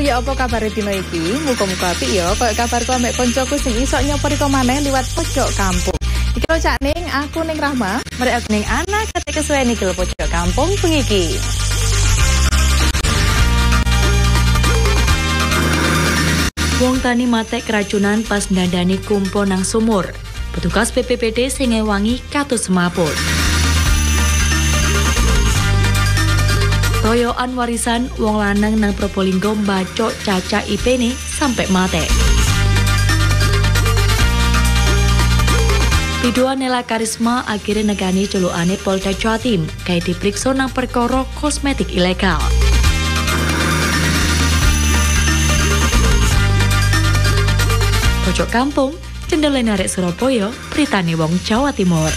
ya apa kabar dino iki? Muga-muga apik ya. Kaya kabarku ambek koncoku sing iso nyopor iko maneh liwat pojok kampung. Iki lho Cak Ning, aku Ning Rahma. Mereka aku Ning Ana ketika kesuwen iki lho pojok kampung pengiki. Wong tani matek keracunan pas ndandani kumpo nang sumur. Petugas BPBD sing ngewangi katus semaput. Toyoan warisan wong lanang nang Probolinggo mbacok caca IP-ne sampai mate. Video Nela Karisma akhirnya negani celukane Polda Jatim kayak diperiksa nang perkara kosmetik ilegal. Pojok kampung, cendele narik Surabaya, beritane wong Jawa Timur.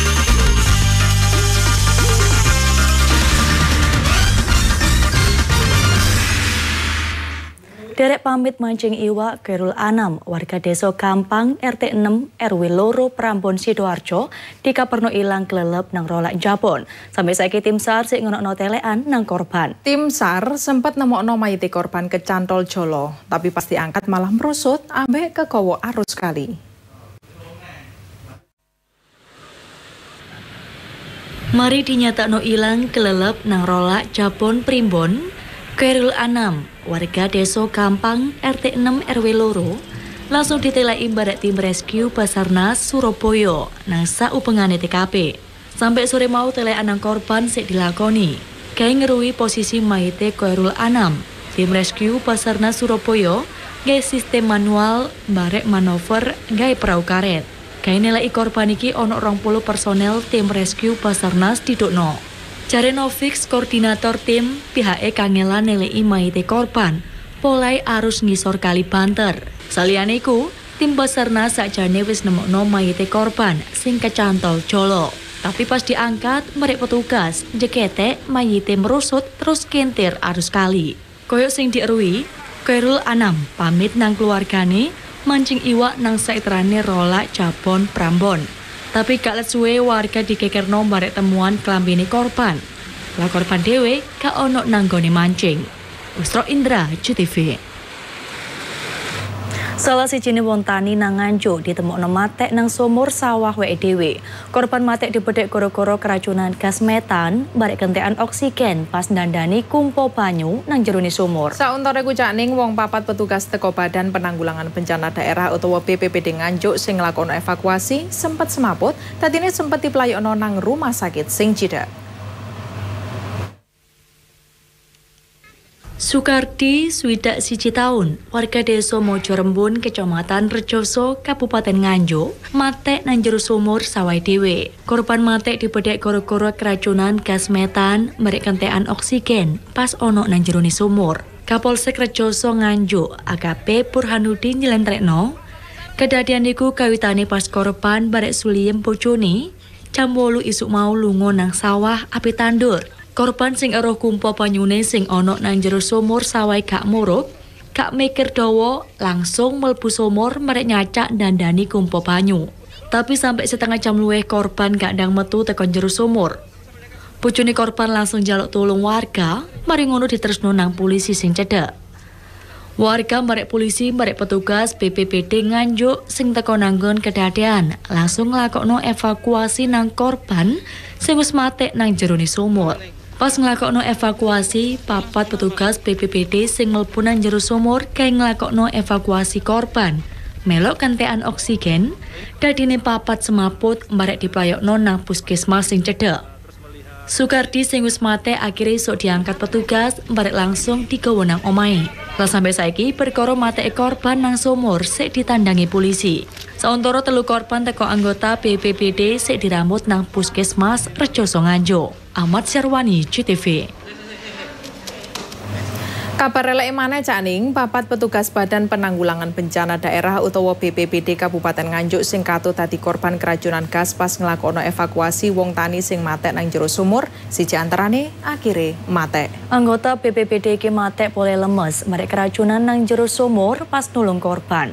Derek pamit mancing iwak Khairul Anam, warga desa Gampang RT 6 RW Loro Prambon Sidoarjo dikaperno ilang kelelep nang rolak Jabon. Sampai saiki tim SAR sik ngenokno telekan nang korban. Tim SAR sempat nemokno mayite korban kecantol jolo, tapi pas diangkat malah merosot ambek kekowo arus kali. Mari dinyatakno ilang kelelep nang rolak Jabon Primbon. Khairul Anam, warga desa Gampang RT 6 RW Loro, langsung ditelai badak tim rescue Basarnas Surabaya nang saupengane TKP. Sampai sore mau telekan nang korban sik dilakoni. Kae ngerui posisi mayite Khairul Anam. Tim rescue Basarnas Surabaya gawe sistem manual barek manuver gawe perahu karet. Kae nelai korban iki ono 20 personel tim rescue Basarnas didukno. Jare Novix, koordinator tim, pihake kangelan nelei mayite korban, polai arus ngisor kali banter. Saliyane iku, tim Basarnas sakjane wis nemokno mayite korban sing kecantol jolo. Tapi pas diangkat, merek petugas jekete mayite merusut terus kentir arus kali. Koyok sing dierui, Khairul Anam pamit nang keluargane mancing iwak nang saiterane rolak Jabon Prambon. Tapi gak let suwe warga dikekerno barek temuan klambine korban. Lah korban dhewe gak ono nanggone mancing. Ustro Indra, JTV. Salah sijine wong tani nang Nganjuk ditemokno matek nang sumur sawah weke dhewe. Korban matek dibedhek gara-gara keracunan gas metan barek kentekan oksigen pas ndandani kumpo banyu nang jerone sumur. Sauntara ku Cak Ning, wong papat petugas teko Badan Penanggulangan Bencana Daerah utawa BPBD Nganjuk sing nglakoni evakuasi sempat semaput, dadine sempat diplayokno nang rumah sakit sing cedhak. Sukardi, swidak siji taun, warga desa Mojo Rembun, Kecamatan Rejoso, Kabupaten Nganjuk, matek nang jero sumur sawah dhewe. Korban matek dibedhek gara-gara keracunan gas metan merek kentekan oksigen pas ono nang jerone sumur. Kapolsek Rejoso Nganjuk, AKP Burhanuddin nyelentrekno, kedadian iku kawitane pas korban barek suliem bojone, jam 8 isuk mau lunga nang sawah api tandur. Korban sing eroh kumpo banyune sing ono nang jero sumur sawah gak muruk, gak mikir dawa langsung mlebu sumur merek nyacak dandani kumpo banyu. Tapi sampai setengah jam luwih korban gak ndang metu teko jero sumur. Bojone korban langsung njaluk tulung warga, mari ngono diterusno nang polisi sing cedhak. Warga merek polisi merek petugas BPBD Nganjuk sing teko nanggon kedadian langsung nglakokno evakuasi nang korban sing wis matek nang jerone sumur. Pas nglakokno evakuasi, papat petugas BPBD sing mlebu nang jero sumur kae nglakokno evakuasi korban. Melok kentekan oksigen, dadine papat semaput mbarek diplayokno nang puskesmas sing cedhak. Sukardi sing wis mate akhire esuk diangkat petugas mbarek langsung digawa nang omahe. Lah sampai saiki perkara mateke korban nang sumur sik ditandangi polisi. Sauntara 3 korban teko anggota BPBD sik diramut nang puskesmas Rejoso Nganjuk. Ahmad Syarwani, JTV. Kabar elek maneh Cak Ning, papat petugas Badan Penanggulangan Bencana Daerah utawa BPBD Kabupaten Nganjuk sing katut dadi korban keracunan gas pas nglakono evakuasi wong tani sing matek nang jero sumur, siji antarane akhire matek. Anggota BPBD iki matek pole lemes merek keracunan nang jero sumur pas nulung korban.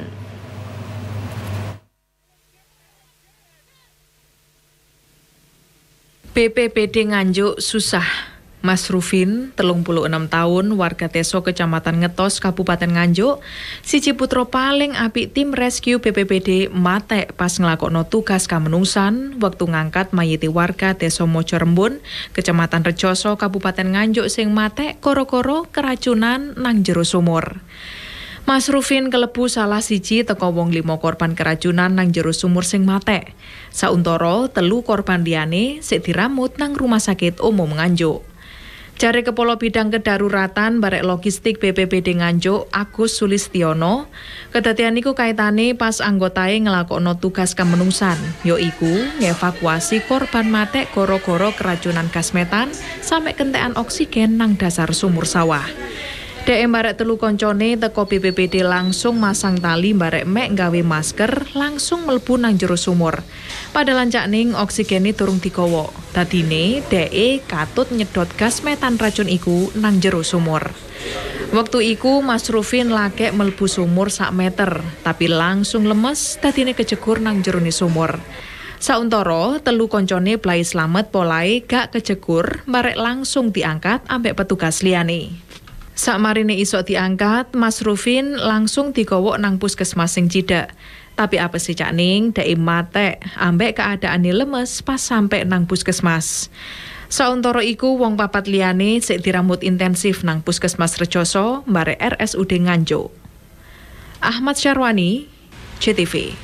BPBD Nganjuk susah Mas Rufin, 36 tahun, warga Teso Kecamatan Ngetos, Kabupaten Nganjuk, siji putra paling apik tim rescue BPBD matek pas nglakokno tugas kamenungsan waktu ngangkat mayiti warga Teso Mojo Rembun, Kecamatan Rejoso, Kabupaten Nganjuk sing matek koro-koro keracunan nang jero sumur. Mas Rufin kelebu salah siji teko wong 5 korban keracunan nang jero sumur sing matek. Sauntara 3 korban liyane sik diramut nang Rumah Sakit Umum Nganjuk. Jare Kepala Bidang Kedaruratan Barek Logistik BPBD Nganjuk, Agus Sulistiono, kedadian iku kaitane pas anggotae nglakokno tugas kamenungsan, yaiku ngevakuasi korban matek gara-gara keracunan gas metan sampe kentekan oksigen nang dasar sumur sawah. Dek barek 3 koncone teko BPBD langsung masang tali barek mek gawe masker langsung mlebu nang jero sumur. Padahal cakning oksigene durung digawa. Dadine deke katut nyedot gas metan racun iku nang jero sumur. Waktu iku Mas Rufin lagek mlebu sumur sak meter, tapi langsung lemes dadine kejegur nang jerone sumur. Sauntara 3 koncone blai slamet polahe gak kejegur, barek langsung diangkat ambek petugas liyane. Sakmarine iso diangkat, Mas Rufin langsung digawa nang puskesmas sing cidhak. Tapi apa sih cakning dek matek ambek keadaane lemes pas sampe nang puskesmas. Sauntara iku wong 4 liyane sik diramut intensif nang puskesmas Rejoso barek RSUD Nganjuk. Ahmad Syarwani, CTV.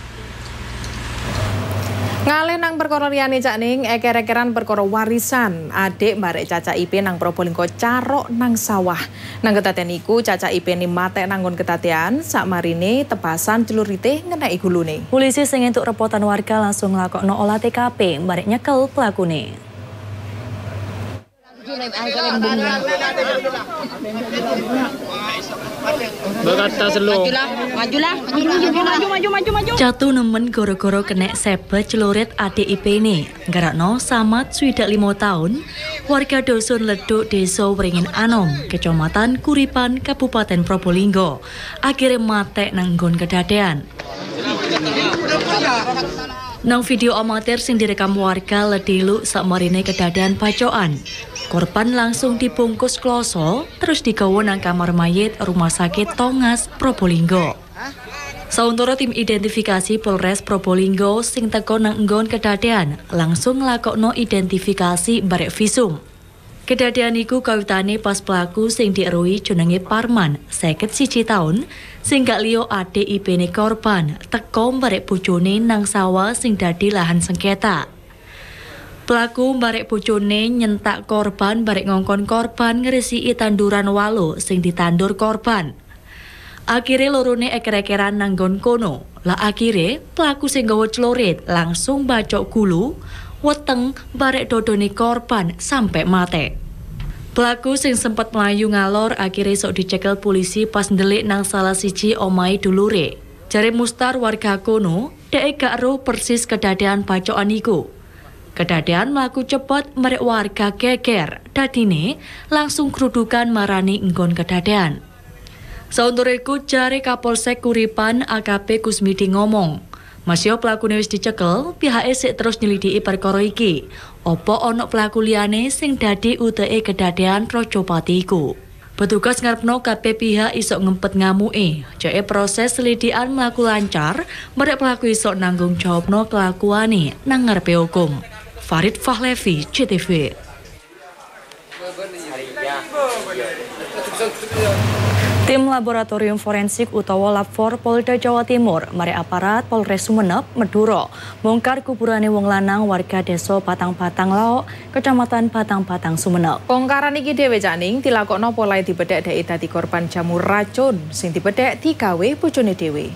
Ngalih nang perkara liyane cakning eker-ekeran perkara warisan adik barek Caca IP nang Probolinggo carok nang sawah. Nang kedadean iku Caca IP ni matek nanggon kedadean sakmarine tepasan celurite ngeneki gulune. Polisi sing entuk repotan warga langsung nglakokno olah TKP barek nyekel pelakune. Maju. Jatuh nemen goro-goro kena sebet celurit adik IP ini. Garakno Samad 25 tahun, warga Dusun Leduk Desa Wringin Anom, Kecamatan Kuripan, Kabupaten Probolinggo. Akhirnya matek nang nggon kedadean. Nang video amatir sing direkam warga ledilu sakmarine kedadean pacokan. Korban langsung dibungkus kloso terus digawa nang kamar mayit Rumah Sakit Tongas Probolinggo. Sauntara tim identifikasi Polres Probolinggo sing teko nang nggon kedadean langsung nglakokno identifikasi barek visum. Kedadean iku kawitane pas pelaku sing dieruhi jenenge Parman, 51 tahun, sing gak liya adik IP-ne korban, teko barek bojone nang sawah sing dadi lahan sengketa. Pelaku barek bojone nyentak korban barek ngongkon korban ngresiki tanduran walo sing ditandur korban. Akhire lorone eker-ekeran nanggon kono. Lah akhire pelaku sing gawa celurit langsung bacok gulu weteng barek dodone korban sampai mate. Pelaku sing sempat melayu ngalor akhire sok dicekel polisi pas ndelik nang salah siji omahe dulure. Jare Mustar warga kono, dhek gak ro persis kedadean bacokan iku. Kedadean mlaku cepet merek warga geger, dadine langsung kerudukan marani nggon kedadean. Sauntara iku jare Kapolsek Kuripan AKP Kusmidi ngomong, masih pelakune wis dicekel, pihake sik terus nyelidiki perkara iki. Apa ana pelaku liyane sing dadi uteke kedadean Rajapati iku. Petugas ngarepno kabeh pihak iso ngempet ngamuke. Jake proses selidikan mlaku lancar, merek pelaku iso nanggung jawabno kelakuane nang ngarepe hukum. Farid Fahlevi, CTV. Tim Laboratorium Forensik utawa Lab4 Polda Jawa Timur mari aparat Polres Sumenep Madura bongkar kuburane wong lanang warga Desa Patang-Patang Laok, Kecamatan Patang-Patang Sumenep. Bongkaran iki dhewe janing dilakokno polahe dibedhek dhek dadi korban jamur racun sing dibedhek digawe bojone dhewe.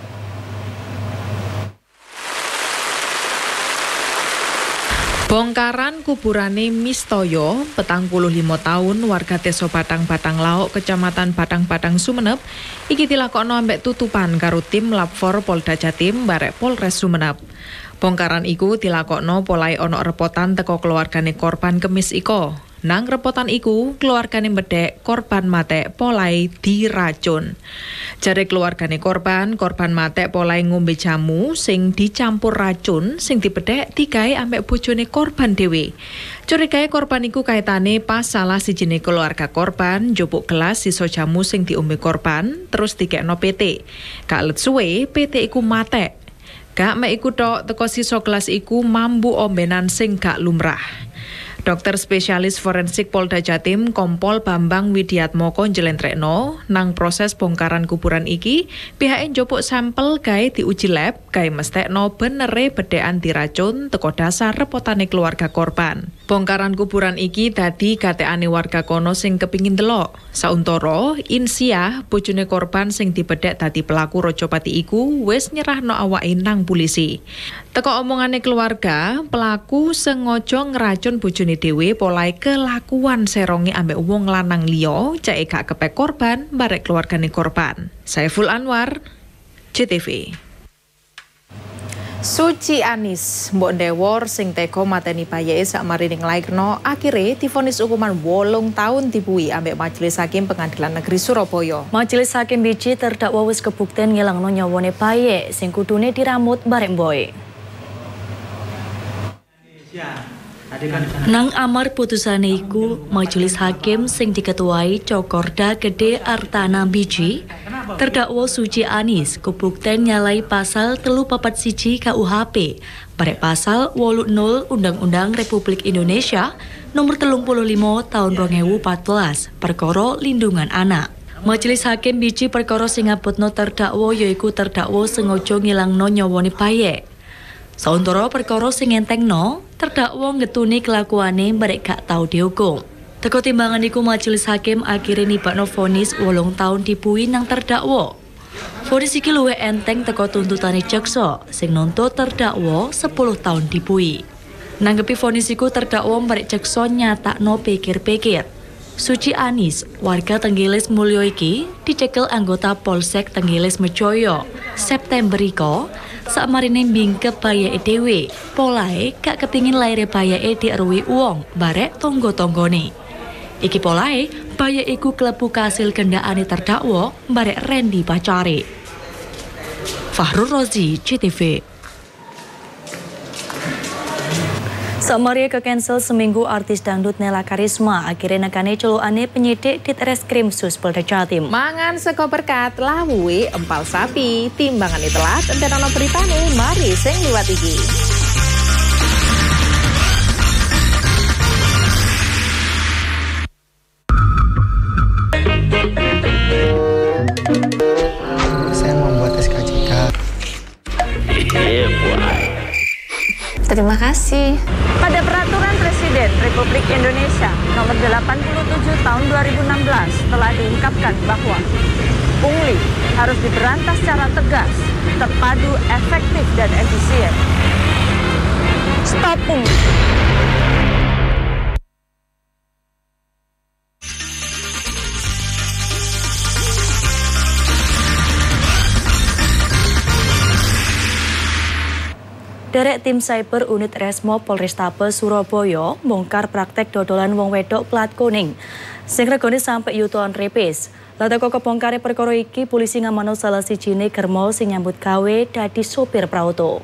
Bongkaran kuburane Mistoyo, 45 tahun, warga Desa Patang-Patang Laok, Kecamatan Patang-Patang Sumenep, iki dilakokno ambek tutupan karo tim Lab4 Polda Jatim barek Polres Sumenep. Bongkaran iku dilakokno polahe ana repotan teko keluargane korban Kemis iko. Nang repotan iku, keluargane mbedek korban matek polai diracun. Jare keluargane korban matek polai ngombe jamu sing dicampur racun sing dibedek digawe ambek bojone korban dhewe. Curigae korban iku kaitane pas salah sijine keluarga korban njupuk gelas sisa jamu sing diombe korban terus dikekno PT. Gak let suwe PT iku matek. Gak mek iku tok teko sisa gelas iku mambu ombenan sing gak lumrah. Dokter spesialis forensik Polda Jatim Kompol Bambang Widiatmoko njlentrekno nang proses bongkaran kuburan iki pihake njupuk sampel gawe diuji lab gawe mesthekno benere bedhekan diracun teko dasar repotane keluarga korban. Bongkaran kuburan iki dadi gatekane warga kono sing kepingin delok. Sauntara Insia bojone korban sing dibedhek dadi pelaku Rajapati iku wis nyerahno awake nang polisi. Teko omongane keluarga, pelaku sengaja ngracun bojone dhewe polai kelakuan seronge ambek wong lanang liya cek gak kepek korban barek keluargane korban. Saiful Anwar, CTV. Suci Anis, mbok ndewor sing tega mateni bayake sakmarine nglairno akhire divonis hukuman 8 tahun dibuhi ambek Majelis Hakim Pengadilan Negeri Surabaya. Majelis Hakim biji terdakwa wis kebukten ngilangno nyawane bayake sing kudune diramut barek mboe. Nang amar putusane iku, Majelis Hakim sing diketuai Cokorda Gede Artana Biji, terdakwa Suci Anis kebukten nyalai pasal 341 KUHP, barek pasal 80 Undang-Undang Republik Indonesia nomor 35 tahun 2014 perkara lindungan anak. Majelis Hakim biji perkara sing ngabutno terdakwa yaiku terdakwa sengaja ngilangno nyawane bayi. Sauntara perkara sing entengno, terdakwa ngetuni kelakuane barek gak tau dihukum. Teko timbangan iku Majelis Hakim akhire nibakno vonis 8 tahun dibuhi nang terdakwa. Vonis iki luwih enteng teko tuntutane jaksa sing nuntut terdakwa 10 tahun dibuhi. Nanggepi vonis iku terdakwa barek jaksa nyatakno pikir-pikir. Suci Anis, warga Tenggilis Mulyo iki dicekel anggota Polsek Tenggilis Mejoyo September iko sakmarine bingkep bayake dhewe. Polahe gak kepingin laire bayake dieruhi wong barek tonggo-tonggone. Iki polahe bayake iku klebu kasil kendhaane terdakwa barek Randy pacare. Fahrul Rozi, CTV. Samaria ke cancel seminggu artis dangdut Nela Karisma akhirnya nekane celukane penyidik di Treskrim Sus Polda Jatim. Mangan sego berkat lawuhe empal sapi, timbangane telat enterono beritane mari sing liwat iki. Saya membuat SKCK. Terima kasih. Pada Peraturan Presiden Republik Indonesia Nomor 87 Tahun 2016 telah diungkapkan bahwa pungli harus diberantas secara tegas, terpadu, efektif, dan efisien. Stop pungli. Derek tim cyber unit Resmo Polrestabes Surabaya bongkar praktek dodolan wong wedok plat kuning. Sing regane sampe yutoan repis. Lah teko kebongkare perkara iki polisi ngamano salah sijine germo sing nyambut gawe dadi sopir prauto.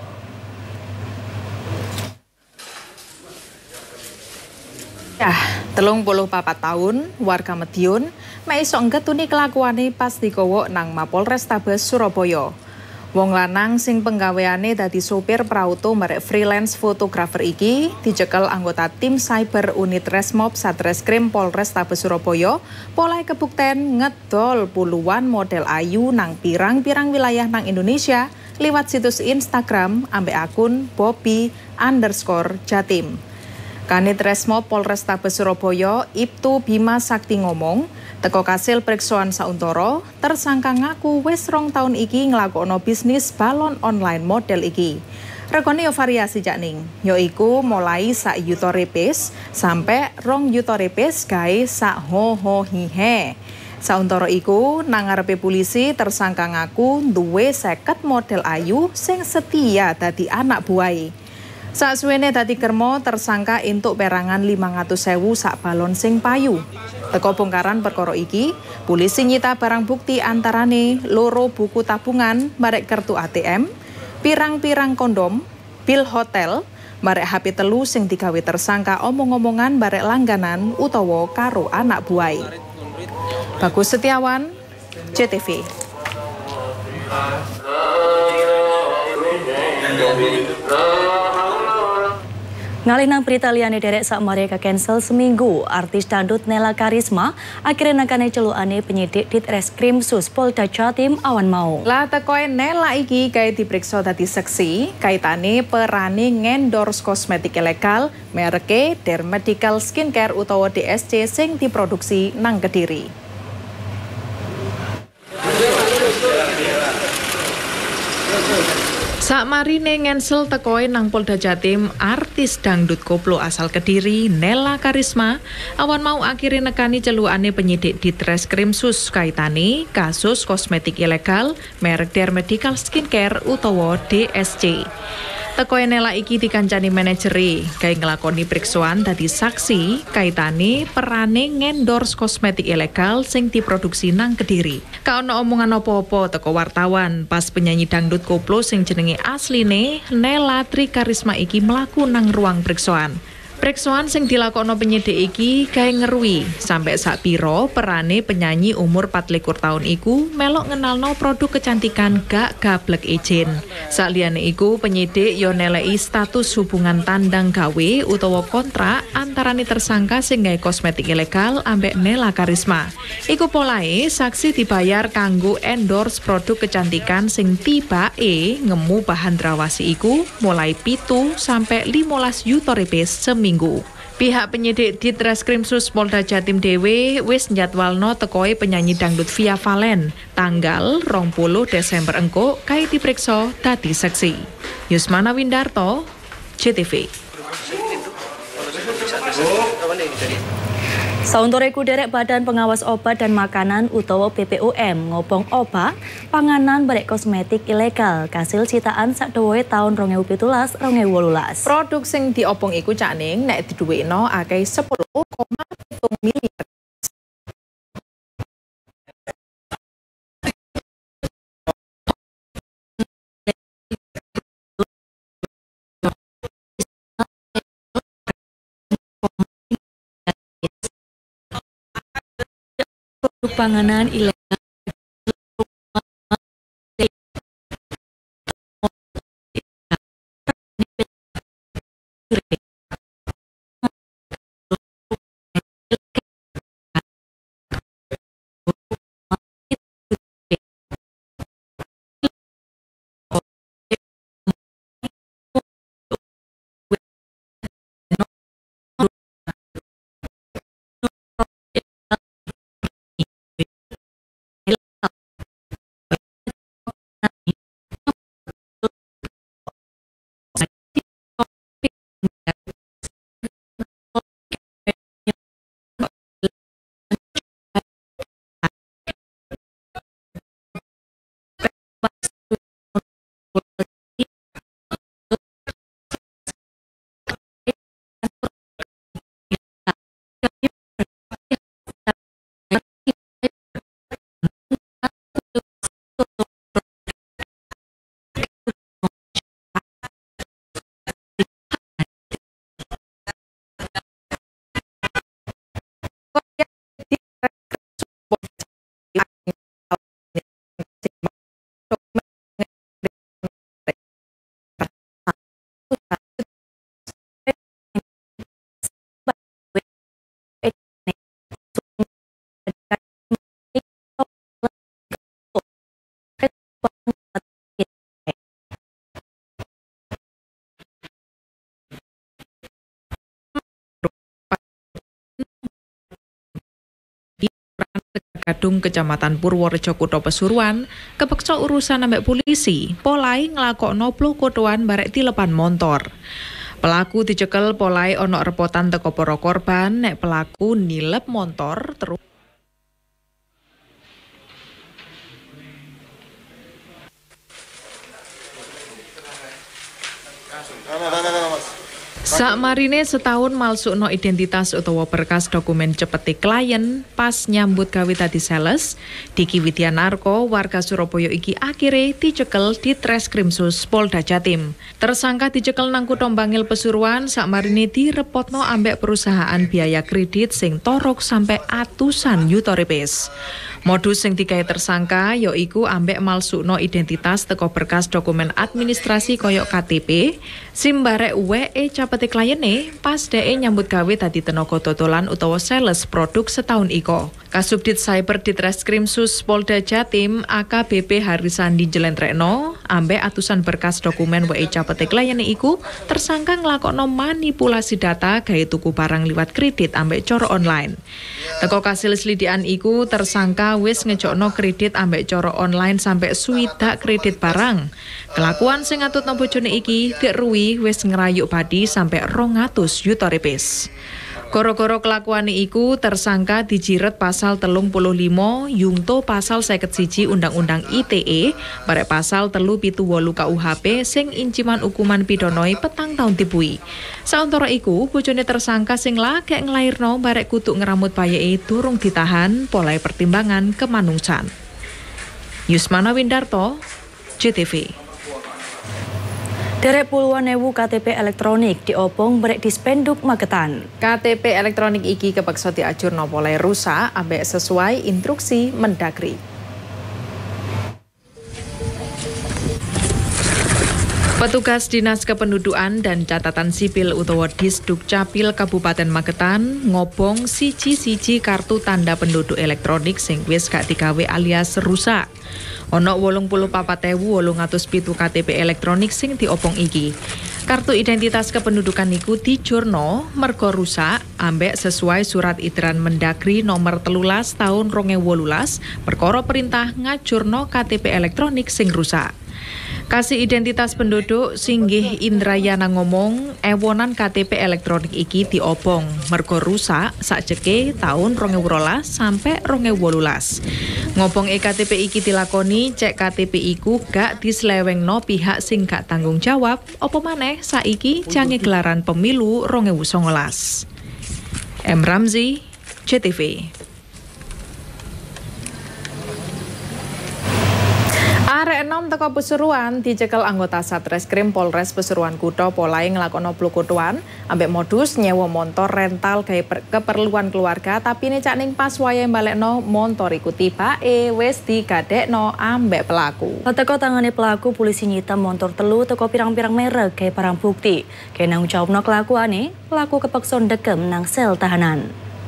Ya, 34 tahun warga Madiun mek iso ngetuni kelakuane pas digowo nang Mapolrestabes Surabaya. Wong lanang sing penggaweane dadi sopir prauto merek freelance fotografer iki dicekel anggota tim cyber unit Resmob Satreskrim Polrestabes Surabaya polai kebukten ngedol puluhan model ayu nang pirang-pirang wilayah nang Indonesia liwat situs Instagram ambek akun Bobby_Jatim. Kanit Resmob Polrestabes Surabaya Ibtu Bima Sakti ngomong, teko kasil periksaan sauntara, tersangka ngaku wis 2 tahun iki nglakokno bisnis balon online model iki. Regane yo variasi jakning, yaiku mulai sak yuta repes sampai 2 yuta repes gawe sak ho hihe. Sauntara iku nang ngarepe polisi tersangka ngaku duwe 50 model ayu sing setia dadi anak buahe. Saksuwene dadi kermo tersangka entuk perangan 500.000 sak balon sing payu. Teko bongkaran perkara iki, polisi nyita barang bukti antarane loro buku tabungan, marek kartu ATM, pirang-pirang kondom, bil hotel, marek HP telu sing digawe tersangka omong-omongan barek langganan utawa karo anak buai. Bagus Setiawan, JTV. Ngalih nang berita liyane derek sak mereka cancel seminggu, artis dangdut Nela Karisma akhirnya nakane celukane penyidik Ditreskrim Sus Polda Jatim awan mau. Lah tekoe Nela iki kae diperiksa dadi seksi kaitane perane ngendorse kosmetik ilegal mereke Dermedical Skincare utawa DSC sing diproduksi nang Kediri. Sakmarine ngensel tekoe nang Polda Jatim, artis dangdut koplo asal Kediri Nela Karisma awan mau akhirnya nekani celukane penyidik Ditreskrim Sus kaitane kasus kosmetik ilegal merek Dermedical Skincare utawa DSC. Tekoe Nela iki dikancani manajeri kae nglakoni priksaan dadi saksi kaitane perane ngendorse kosmetik ilegal sing diproduksi nang Kediri. Ka ono omongan apa-apa teko wartawan pas penyanyi dangdut koplo sing jenenge asline Nela Tri Karisma iki mlaku nang ruang priksaan. Priksaan sing dilakokno penyidik iki kae ngeruwi sampai sak piro perane penyanyi umur 24 tahun iku melok ngenalno produk kecantikan gak gablek izin. Saliyane iku penyidik yo neleki status hubungan tandang gawe utawa kontrak antarane tersangka sing gawe kosmetik ilegal ambek Nela Karisma. Iku polae saksi dibayar kanggo endorse produk kecantikan sing tibake ngemu bahan drawasi iku mulai 7 sampai 15 juta rupiah seminggu. Pihak penyidik Ditreskrim Sus Polda Jatim dhewe wis njadwalno tekoe penyanyi dangdut Via Valen tanggal 20 Desember engko kae diperiksa dadi seksi. Yusmana Windarto, JTV. Sauntoreku derek Badan Pengawas Obat dan Makanan utawa BPOM ngobong obat panganan barek kosmetik ilegal kasil sitaan sakdawoe tahun 2017-2018. Produk sing diobong iku cakning nek diduwekno akeh 10,7 miliar. Panganan ilegal Kadung Kecamatan Purworejo Kutha Pasuruan kepeksa urusan ambek polisi, polai nglakokno blokotoan barek tilepan montor. Pelaku dicekel polai ono repotan teko para korban nek pelaku nilep montor terus Mas. Sakmarine setahun malsukno identitas utawa berkas dokumen cepeti klien pas nyambut gawe dadi sales, Diki Widyanarko warga Surabaya iki akhire dicekel di Treskrimsus Polda Jatim. Tersangka dicekel nang Kutha Bangil Pasuruan sakmarine direpotno ambek perusahaan biaya kredit sing torok sampai atusan yuta rupiah. Modus sing digawe tersangka yaiku ambek malsukno identitas teko berkas dokumen administrasi koyok KTP, SIM barek WE capete kliene pas dhek nyambut gawe dadi tenaga dodolan utawa sales produk setahun iko. Kasubdit Cyber di Treskrimsus Polda Jatim AKBP Harisandi Jelentrekno ambek atusan berkas dokumen WE capete kliene iku tersangka nglakokno manipulasi data gawe tuku barang liwat kredit ambek coro online. Teko kasil selidikan iku tersangka wis ngejokno kredit ambek coro online sampai swidak kredit barang. Kelakuan sing ngatutno bojone iki dik ruwi wis ngerayuk padi sampai 200 yuta rupiah. Goro-goro kelakuane iku tersangka dijiret pasal 35 yungto pasal 51 Undang-Undang ITE barek pasal 378 KUHP sing inciman hukuman pidanoe 4 tahun tibui. Sauntara iku bojone tersangka sing lagek nglairno barek kutuk ngeramut bayake durung ditahan polai pertimbangan kemanungsan. Yusmana Windarto, JTV. Derek puluhan ewu KTP elektronik diopong brek Dispenduk Magetan. KTP elektronik iki kepeksa diajurno polai rusak ambek sesuai instruksi Mendagri. Petugas Dinas Kependudukan dan Catatan Sipil utawa Disdukcapil Kabupaten Magetan ngobong siji-siji kartu tanda penduduk elektronik sing wis gak digawe alias rusak. Ono 84.807 KTP elektronik sing diopong iki. Kartu identitas kependudukan iku dijurno mergo rusak ambek sesuai surat Edaran Mendagri nomor 13 tahun 2018 perkara perintah ngajurno KTP elektronik sing rusak. Kasih identitas penduduk Singgih Indrayana ngomong ewonan KTP elektronik iki diopong mergo rusak sakjeke tahun 2012 sampai 2018. Ngopong KTP iki dilakoni cek KTP iku gak dislewengno pihak sing gak tanggung jawab apa maneh saiki jange gelaran pemilu 2019. M. Ramzi, JTV. Arek enom teko Pasuruan dicekel anggota Satreskrim Polres Pasuruan Kutha polai nglakoni plukutuan ambek modus nyewa montor rental gawe keperluan keluarga tapi necak ning pas wayahe balekno montor iku tibake wis digadekno ambek pelaku. Teko tangane pelaku polisi nyita montor telu teko pirang-pirang merek gawe barang bukti. Gawe nang jawabno kelakuane, pelaku kepeksa ndegem nang sel tahanan.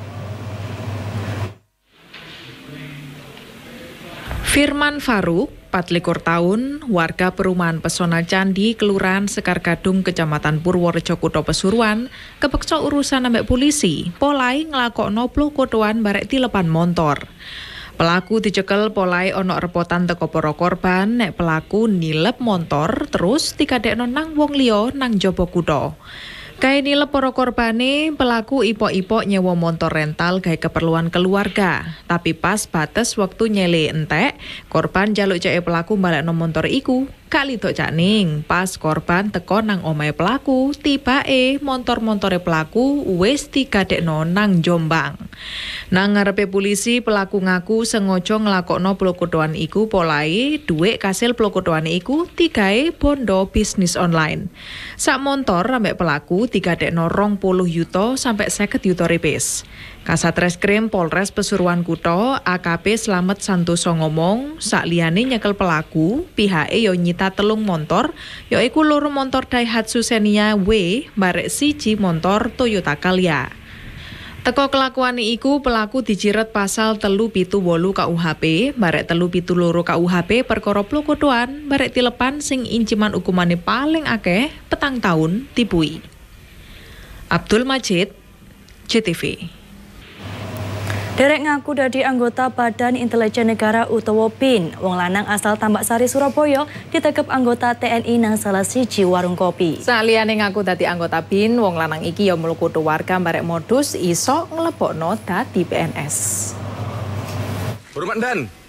Firman Faruk 24 tahun, warga perumahan Pesona Candi, Kelurahan Sekar Gadung, Kecamatan Purworejo, Kutha Pasuruan, kepeksa urusan ambek polisi, polai nglakokno plukutuan barek dilepan montor. Pelaku dicekel polai ono repotan teko para korban nek pelaku nilep montor terus digadekno nang wong liya nang jaba kutha. Gawe nilep para korbane, pelaku ipok-ipok nyewa montor rental gawe keperluan keluarga. Tapi pas batas waktu nyele entek, korban jaluk ceke pelaku balekno montor iku. Gak lidok cak ning, pas korban teko nang omahe pelaku, tibake montor-montore pelaku wis digadekno nang Jombang. Nang ngarepe polisi, pelaku ngaku sengaja nglakokno plukutuan iku polai dhuwit kasil plukutuane iku digawe bondo bisnis online. Sak montor ambek pelaku digadekno 20 yuta sampai 50 yuta rupiah. Kasatreskrim Polres Pasuruan Kutha AKP Slamet Santoso ngomong, sakliyane nyekel pelaku, pihake yo nyita 3 montor, yaiku 2 montor Daihatsu Xenia W, barek 1 montor Toyota Calya. Teko kelakuane iku pelaku dijiret pasal 378 KUHP, barek 372 KUHP perkara plukutuan, barek tilepan sing inciman hukumane paling akeh 4 tahun tibui. Abdul Majid, JTV. Derek ngaku dadi anggota Badan Intelijen Negara utawa BIN. Wong lanang asal Tambak Sari Surabaya ditekep anggota TNI nang salah siji warung kopi. Saliyane ngaku dadi anggota BIN, wong lanang iki ya mlukutu warga barek modus iso nglebokno dadi PNS. Bro Mandan,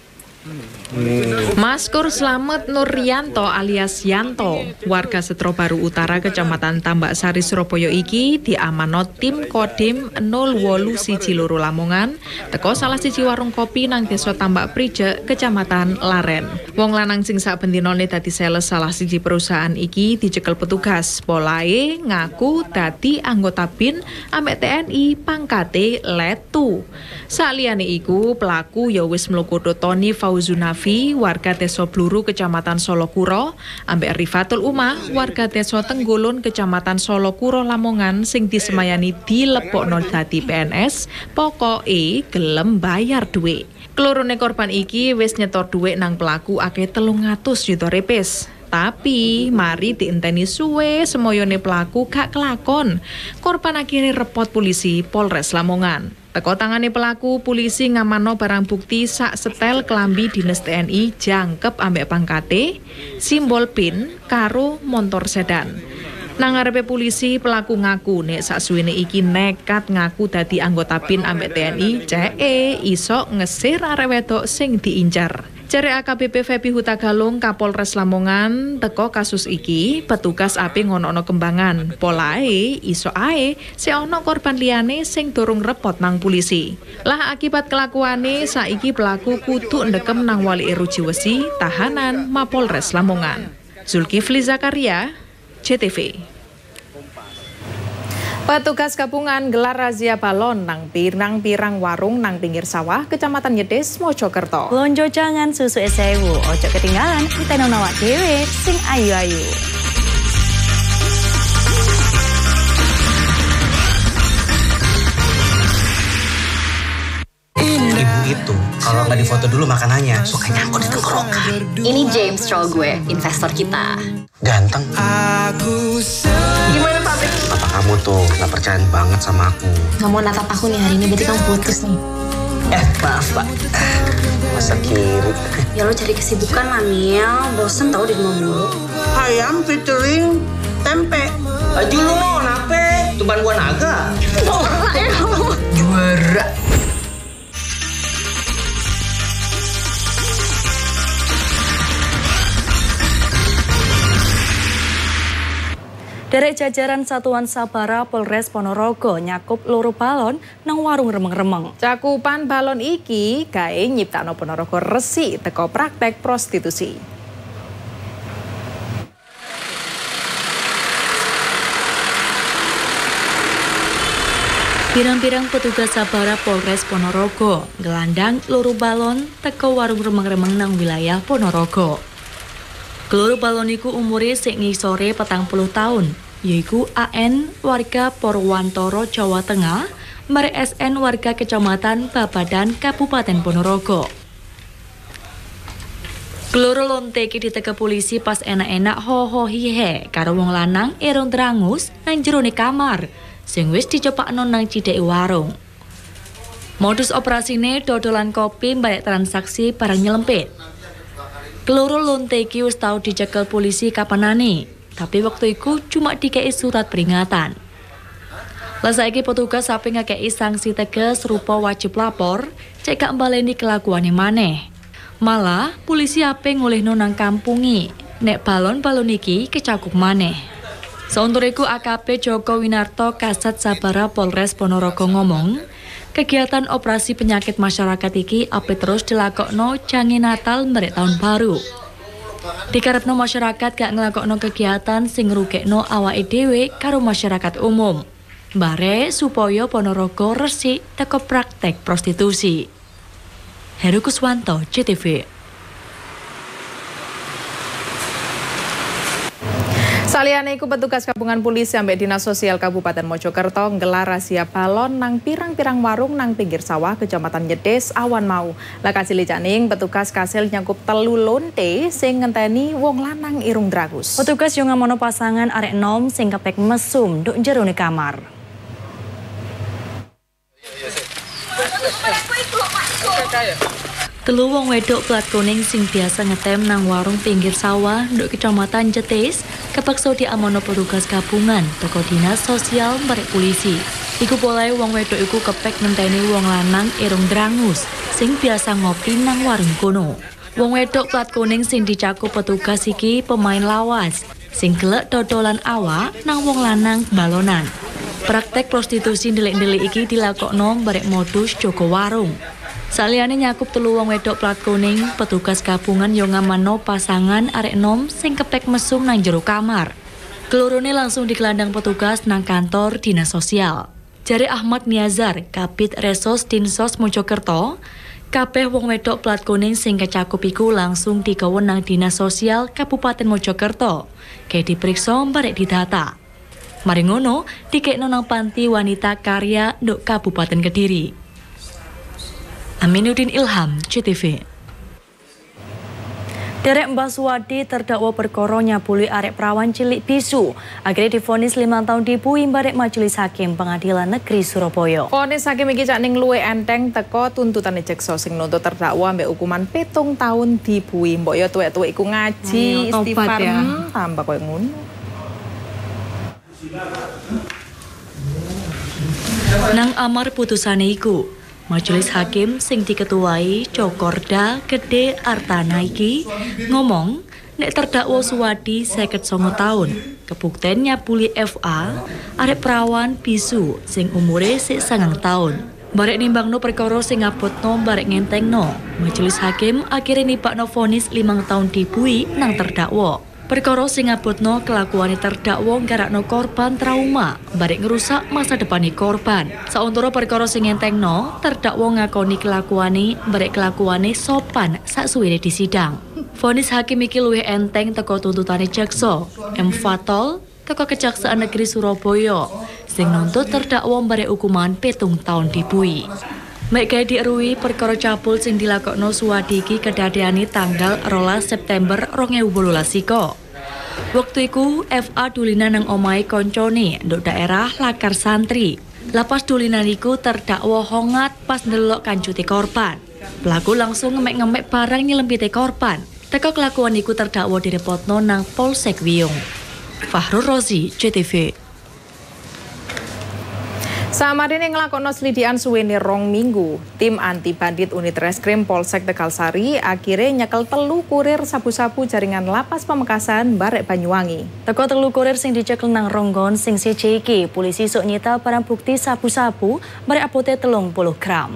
Maskur Slamet Nuryanto alias Yanto, warga Setro Baru Utara Kecamatan Tambak Sari Surabaya iki diamanot tim Kodim 0812 Lamongan teko salah siji warung kopi nang Desa Tambak Prije Kecamatan Laren. Wong lanang sing sabentinane dadi sales salah siji perusahaan iki dicekel petugas. Polahe ngaku dadi anggota BIN ambek TNI pangkate letu. Saliyane iku pelaku ya wis mlokotho Tony Fauzunafi warga Desa Bluru Kecamatan Solokuro ambek Rifatul Umah warga Desa Tenggulun Kecamatan Solokuro Lamongan sing disemayani dilepokno dadi PNS pokoke gelem bayar dhuwit. Kelorone korban iki wis nyetor dhuwit nang pelaku akeh 300 juta repes. Tapi mari dienteni suwe semoyone pelaku gak kelakon. Korban akhirnya repot polisi Polres Lamongan. Teko tangane pelaku, polisi ngamano barang bukti sak setel klambi dinas TNI jangkep ambek pangkate, simbol PIN karo motor sedan. Nang ngarepe polisi, pelaku ngaku nek saksuwene iki nekat ngaku dadi anggota BIN ambek TNI, ceke iso ngesir arek wedok sing diincar. Jare AKBP Febi Hutagalung Kapolres Lamongan teko kasus iki, petugas ape ngono-ono kembangan. Polahe iso ae si ono korban liyane sing durung repot nang polisi. Lah akibat kelakuane saiki pelaku kudu ndekem nang Wali Ruji Wesi tahanan Mapolres Lamongan. Zulkifli Zakaria, CTV. Petugas gabungan gelar razia balon nang pirang-pirang warung nang pinggir sawah Kecamatan Yedes, Mojokerto. Lonjo jangan susu esewu, ojo ketinggalan, kita nawak dewe, sing ayu-ayu. Ibu itu kalau nggak difoto dulu makanannya suka nyangkut di tenggorokan. Ini James cowok gue, investor kita. Ganteng. Gimana Pak? Papa kamu tuh nggak percaya banget sama aku. Nggak mau natap aku nih hari ini, berarti kamu putus nih. Maaf Pak. Masa kiri. Ya lo cari kesibukan lah, Mil. Bosen tau di rumah mulu. Ayam featuring tempe. Baju lu mau nape? Tuban gua naga. Juara. Derek jajaran Satuan Sabara Polres Ponorogo nyakup loro balon nang warung remeng-remeng. Cakupan balon iki gawe nyiptakno Ponorogo resik teko praktek prostitusi. Pirang-pirang petugas Sabara Polres Ponorogo gelandang loro balon teko warung remeng-remeng nang wilayah Ponorogo. Keloro balon iku umure sik ngisore 40 tahun, yaiku AN warga Porwantoro Jawa Tengah, Mare SN warga Kecamatan Babadan Kabupaten Ponorogo. Keloro lonte iki diteke polisi pas enak-enak ho hihe karo wong lanang erong drangus nang jerone kamar sing wis dicopakno nang cideke warung. Modus operasine dodolan kopi mbalik transaksi barang nyelempit. Keloro lonte iki wis tau dicekel polisi kapanane, tapi waktu iku cuma dikei surat peringatan. Lah saiki petugas sapi ngakei sanksi tegas rupa wajib lapor, cek gak mbaleni kelakuane maneh. Malah polisi ape ngolehno nang kampungi, nek balon-balon iki kecakup maneh. Sauntur iku AKP Joko Winarto Kasat Sabara Polres Ponorogo ngomong, kegiatan operasi penyakit masyarakat iki ape terus dilakokno jange Natal merek tahun baru. Dikarepno masyarakat gak nglakokno kegiatan sing ngrugekno awake dhewe karo masyarakat umum. Bare supaya Ponorogo resik teko praktek prostitusi. Heru Kuswanto, CTV. Saliyane iku petugas gabungan polisi ambek Dinas Sosial Kabupaten Mojokerto nggelar razia balon nang pirang-pirang warung nang pinggir sawah Kecamatan Yedes awan mau. Lah kacilicaning petugas kasil nyangkup 3 lonte sing ngenteni wong lanang irung dragus. Petugas yo ngamono pasangan arek enom sing kepek mesum nduk jerone kamar. Telu wong wedok plat kuning sing biasa ngetem nang warung pinggir sawah nduk Kecamatan Jetis kepeksa diamono petugas gabungan teko Dinas Sosial barek polisi. Iku polahe wong wedok iku kepek ngenteni wong lanang irung drangus sing biasa ngopi nang warung kono. Wong wedok plat kuning sing dicakup petugas iki pemain lawas, sing gelek dodolan awak nang wong lanang balonan. Praktek prostitusi ndelik-ndelik iki dilakokno barek modus Joko Warung. Saliyane nyakup 3 wong wedok plat kuning, petugas gabungan yo ngamano pasangan arek nom sing kepek mesum nang jero kamar. Kelorone langsung digelandang petugas nang kantor dinas sosial. Jare Ahmad Niazar, Kabid Resos Dinsos Mojokerto, kabeh wong wedok plat kuning sing kecakup iku langsung digawa nang dinas sosial Kabupaten Mojokerto. Kayak diperiksa barek didata. Mari ngono dikekno nang panti wanita karya nduk Kabupaten Kediri. Aminuddin Ilham, CTV. Derek Mbah Suwadi terdakwa perkara nyabuli arek perawan cilik bisu. Akhirnya divonis 5 tahun dibui barek Majelis Hakim Pengadilan Negeri Surabaya. Vonis hakim iki cak ning luwih enteng teko tuntutane jaksa sing nuntut terdakwa ambek hukuman 7 tahun dibui. Mbok yo tuwek-tuwek iku ngaji istighfar tambah koyo ngono. Nang amar putusane iku, Majelis Hakim sing diketuai Cokorda Gede Artana iki ngomong nek terdakwa Suwadi 59 tahun kebukten nyabuli FA arek perawan bisu sing umure sik 9 tahun. Barek nimbangno perkara sing ngabotno barek ngentengno, Majelis Hakim akhirnya nipakno vonis 5 tahun dibui nang terdakwa. Perkara sing ngabotno kelakuane terdakwa nggarakno korban trauma, barek ngerusak masa depane korban. Sauntara perkara sing ngentengno, terdakwa ngakoni kelakuane, barek kelakuane sopan saksuwene di sidang. Vonis hakim iki luwih enteng teko tuntutane jaksa M. Fatol teko Kejaksaan Negeri Surabaya sing nuntut terdakwa barek hukuman 7 tahun dibui. Mek gawe dieruwi perkara cabul sing dilakokno Suwadi iki kedadeane tanggal 12 September 2018 iko. Waktu iku FA dulinan nang omahe koncone nduk daerah Lakar Santri. Lapas dulinan iku terdakwa hongat pas ndelok kancute korban. Pelaku langsung ngemek-ngemek barang nyelempite korban. Teko kelakuan iku terdakwa direpotno nang Polsek Wiyung. Fahrul Rozi, CTV. Samarine nglakokno slidikan suwene 2 minggu, tim anti bandit unit reskrim Polsek Tegalsari akhirnya nyekel 3 kurir sabu-sabu jaringan lapas Pamekasan barek Banyuwangi. Teko 3 kurir sing dicekel nang Ronggon sing siji iki, polisi sok nyita barang bukti sabu-sabu barek abote 30 gram.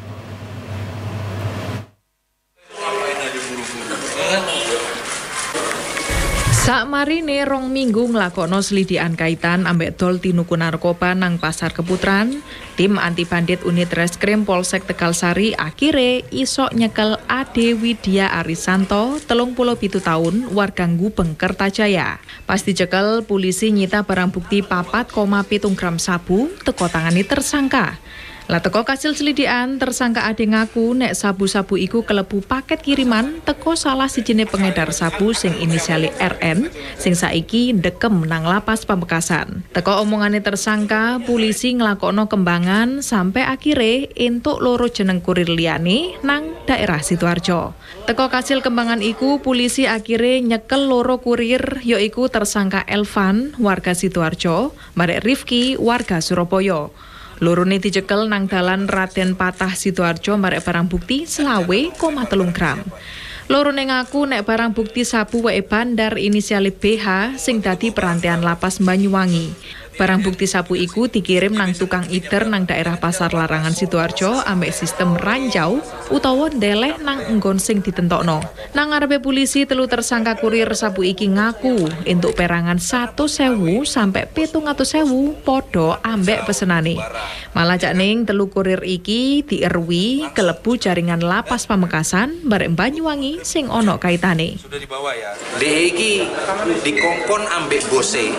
Sakmarine 2 minggu nglakokno slidikan kaitan ambek dol tinuku narkoba nang Pasar Keputran, tim anti bandit unit reskrim Polsek Tegalsari akhire iso nyekel Ade Widya Arisanto 37 tahun warga Gubeng Kertajaya. Pas dicekel polisi nyita barang bukti 4,7 gram sabu teko tangani tersangka. Lah teko kasil selidikan, tersangka Ade ngaku nek sabu-sabu iku kelebu paket kiriman teko salah sijine pengedar sabu sing inisiali RN sing saiki dekem nang lapas Pamekasan. Teko omongane tersangka, polisi nglakokno kembangan sampai akhire entuk 2 jeneng kurir liyane nang daerah Sidoarjo. Teko kasil kembangan iku, polisi akhire nyekel 2 kurir yaiku tersangka Elvan warga Sidoarjo, barek Rifki warga Surabaya. Lorone dicekel nang dalan Raden Patah Sidoarjo barek barang bukti 20,3 gram. Lorone ngaku nek barang bukti sabu wae bandar inisiale BH sing dadi perantian lapas Banyuwangi. Barang bukti sabu iku dikirim nang tukang ider nang daerah Pasar Larangan Sidoarjo ambek sistem ranjau utawa ndeleh nang enggon sing ditentokno. Nang ngarepe polisi 3 tersangka kurir sabu iki ngaku entuk perangan 1.000 sampai 700.000 padha ambek pesenane. Malah cak ning 3 kurir iki dierwi kelebu jaringan lapas Pamekasan barek Banyuwangi sing ono kaitane. Sudah dibawa ya. DE iki dikongkon ambek bose.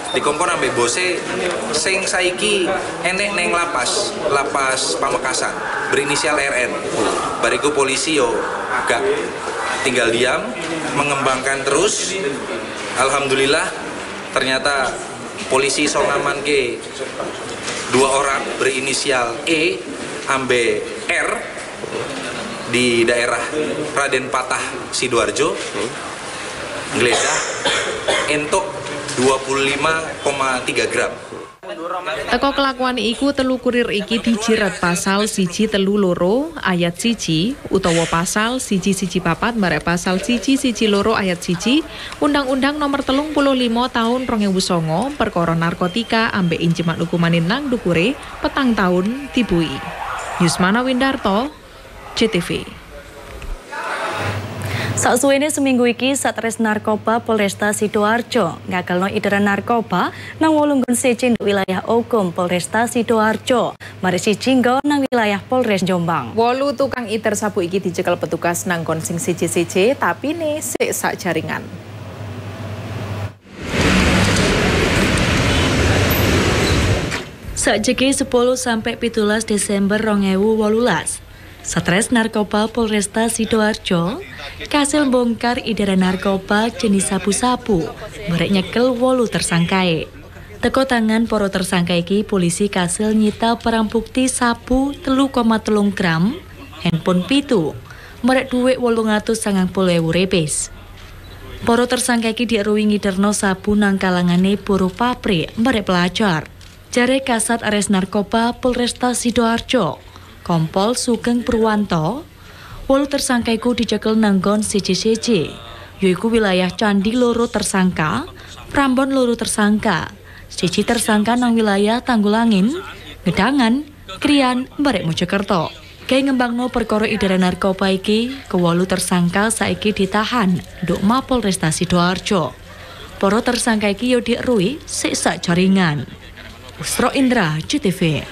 Sing saiki enek neng lapas Pamekasan berinisial RN. Bariku polisi yo gak tinggal diam, mengembangkan terus. Alhamdulillah ternyata polisi iso ngamanke 2 orang berinisial E ambe R di daerah Raden Patah Sidoarjo. Geledah entuk 25,3 gram. Teko kelakuan iku telu kurir iki dijerat pasal 132 ayat 1 utawa pasal 114 marek pasal 112 ayat 1 Undang-Undang Nomor 35 Tahun 2009 perkara narkotika ambek injeman hukumane nang dukure 4 tahun dibui. Yusmana Windarto, JTV. Saksuwene seminggu iki Satres Narkoba Polresta Sidoarjo ngagalno ideran narkoba nang wolunggon siji wilayah hukum Polresta Sidoarjo. Mari siji nang wilayah Polres Jombang. 8 tukang iter sabu iki dicekel petugas nang kon sing siji-siji tapi ne sik sak jaringan. Sakjeke 10 sampai 17 Desember 2018. Satres Narkoba Polresta Sidoarjo kasil bongkar ideran narkoba jenis sabu-sabu, merek nyekel 8 tersangkae. Teko tangan poro tersangka iki polisi kasil nyita barang bukti sabu 3,3 gram, handphone 7, merek duit 890.000 repes. Poro tersangka iki dieruwi ngiderno sabu nang kalangane buruh pabrik merek pelajar. Jare Kasat Ares Narkoba Polresta Sidoarjo Kompol Sugeng Purwanto, 8 tersangka iku dicekel nanggon siji-siji, yaiku wilayah Candi loro tersangka, Prambon loro tersangka, siji tersangka nang wilayah Tanggulangin, Gedangan, Krian, Barek Mojokerto. Kaya ngembangno perkara ideran narkoba iki, ke-8 tersangka saiki ditahan nduk Mapolresta Sidoarjo. Para tersangka iki yo dieruwi sik sak jaringan. Usro Indra, JTV.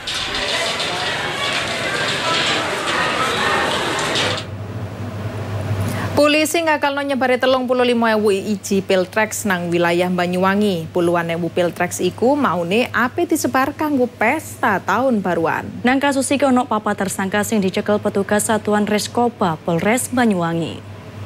Polisi ngakalno nyebari 35.000 iji Piltrex nang wilayah Banyuwangi. Puluhan ewu Piltrex iku maune ape disebar kanggo pesta tahun baruan. Nang kasus iki ono 4 tersangka sing dicekel petugas Satuan Reskoba Polres Banyuwangi.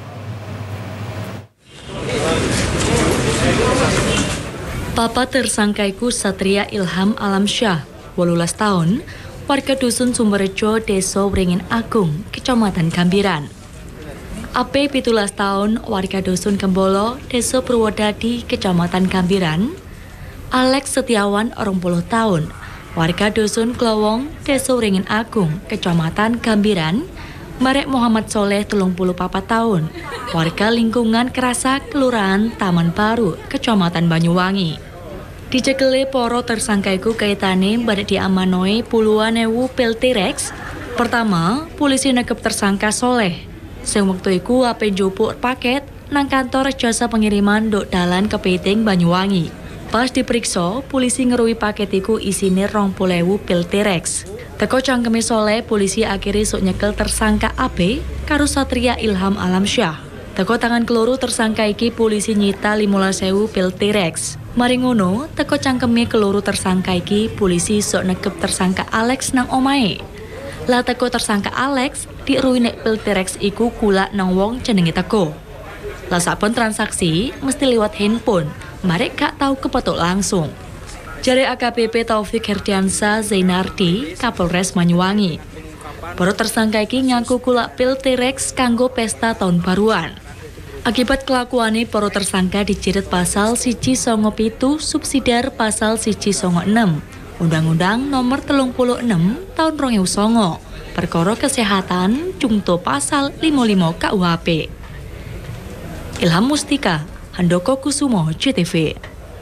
Papa tersangka iku Satria Ilham Alamsyah, 18 tahun, warga dusun Sumberjo, Desa Wringin Agung, Kecamatan Gambiran. AP 17 tahun, warga dusun Kembolo, Desa Purwodadi, Kecamatan Gambiran. Alex Setiawan, 20 tahun, warga dusun Klowong, Desa Wringin Agung, Kecamatan Gambiran. Marek Muhammad Soleh, 34 tahun, warga lingkungan Kerasa, Kelurahan Taman Baru, Kecamatan Banyuwangi. Dicekele poro tersangka iku kaitane badhe diamanoi puluhan ewu pil T-Rex. Pertama, polisi nekep tersangka Soleh, sing wektu iku ape njupuk paket nang kantor jasa pengiriman nduk dalan Kepiting Banyuwangi. Pas diperiksa, polisi ngeruwi paket iku isine 20.000 pil T-Rex. Teko cangkeme Soleh, polisi akhirnya sok nyekel tersangka AB karo Satria Ilham Alamsyah. Teko tangan keloro tersangka iki polisi nyita 15.000 pil T-Rex. Mari ngono, teko cangkeme keloro tersangka iki polisi sok nekep tersangka Alex nang omahe. Lah teko tersangka Alex diruwi nek pil T-Rex iku kulak nang wong jenenge Teko. Lah saben transaksi mesti liwat handphone, marek gak tau kepetuk langsung. Jare AKBP Taufik Herdiansa Zainardi, Kapolres Banyuwangi. Para tersangka iki ngaku kulak pil T-Rex kanggo pesta tahun baruan. Akibat kelakuane para tersangka dijerat pasal 197 subsidiar pasal 196 Undang-Undang Nomor 36 Tahun 2009 Perkara Kesehatan jungto pasal 55 KUHP. Ilham Mustika, Handoko Kusumo, JTV.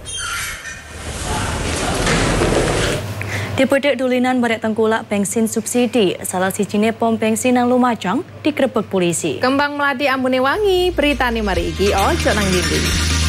Dipedhek dulinan barek tengkulak bensin subsidi, salah sijine pom bensin nang Lumajang digrebek polisi. Kembang melati ambune wangi, beritane mari iki ojo nang dinding.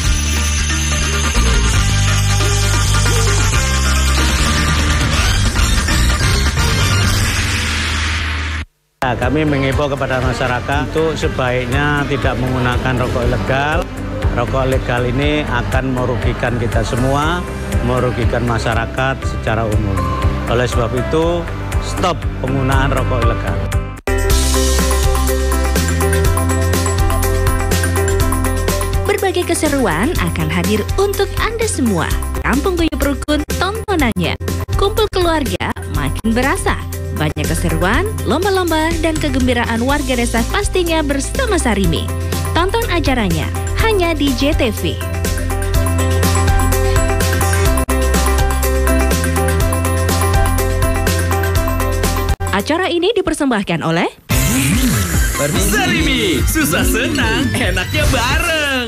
Kami mengimbau kepada masyarakat untuk sebaiknya tidak menggunakan rokok ilegal. Rokok ilegal ini akan merugikan kita semua, merugikan masyarakat secara umum. Oleh sebab itu, stop penggunaan rokok ilegal. Berbagai keseruan akan hadir untuk Anda semua. Kampung Guyub Rukun tontonannya. Kumpul keluarga makin berasa. Banyak keseruan, lomba-lomba, dan kegembiraan warga desa pastinya bersama Sarimi. Tonton acaranya hanya di JTV. Acara ini dipersembahkan oleh Zarimi, susah senang, enaknya bareng.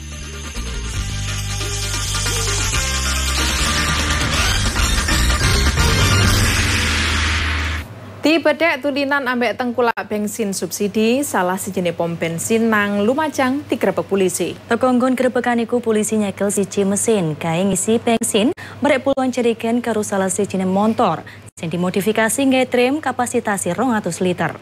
Di bedek tulinan ambek tengkulak bensin subsidi, salah sejenis pom bensin nang Lumajang digrebek polisi. Tekonggon grebekan iku polisi nyekel siji mesin kae ngisi bensin, merek puluhan jerigen karo salah sejenis motor sing dimodifikasi nggae trim kapasitasé 200 liter.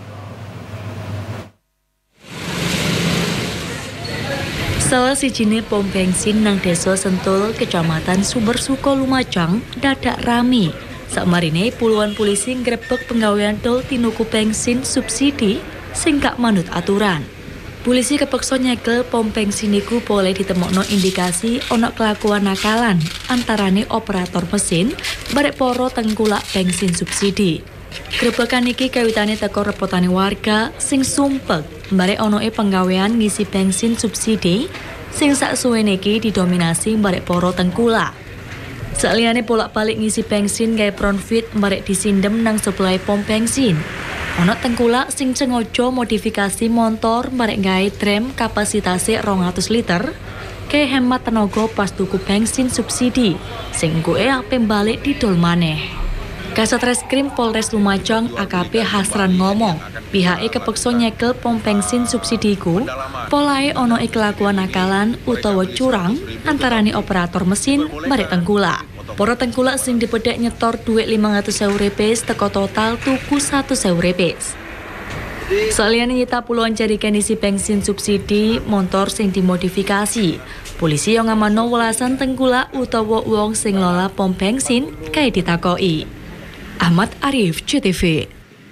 Salah sijine pom bensin nang Desa Sentul, Kecamatan Sumbersuko, Lumajang dadak rame. Sakmarine puluhan polisi ngrebek penggawean dol tinuku bensin subsidi sing gak manut aturan. Polisi kepeksa nyekel pom bensin iku boleh ditemokno indikasi ana kelakuan nakalan antarane operator mesin barek poro tengkulak bensin subsidi. Grebekan iki kawitane teko repotane warga sing sumpek barek onoe penggawean ngisi bensin subsidi sing saksuwene iki didominasi barek poro tengkulak. Saliyane bolak-balik ngisi bensin gawe profit barek disindem nang supply pom bensin. Ana tengkulak sing sengaja modifikasi motor barek gawe trim kapasitasé 200 liter ke hemat tenaga pas tuku bensin subsidi sing kuwe ape balik didol maneh. Kasat Reskrim Polres Lumajang AKP Hasran ngomong, pihake kepeksa nyekel pom bensin subsidi ku polahe ana kelakuan nakalan utawa curang antarane operator mesin barek tengkulak. Para tengkulak sing dipedhek nyetor duit Rp500.000 teko total tuku Rp100.000. Saliyane nyita puluhan jerigen isi bensin subsidi motor sing dimodifikasi. Polisi yang ngamanno welasan tengkulak utawa wong sing lola pom bensin kae ditakoki. Ahmad Arif, CTV.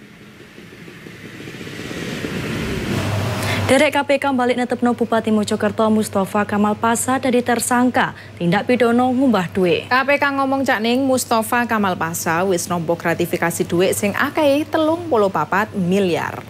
Derek KPK balik netepno Bupati Mojokerto Mustafa Kamal Pasha dadi tersangka tindak pidana ngumbah duit. KPK ngomong cak ning Mustafa Kamal Pasha wis nampa gratifikasi duit sing akehe 34 miliar.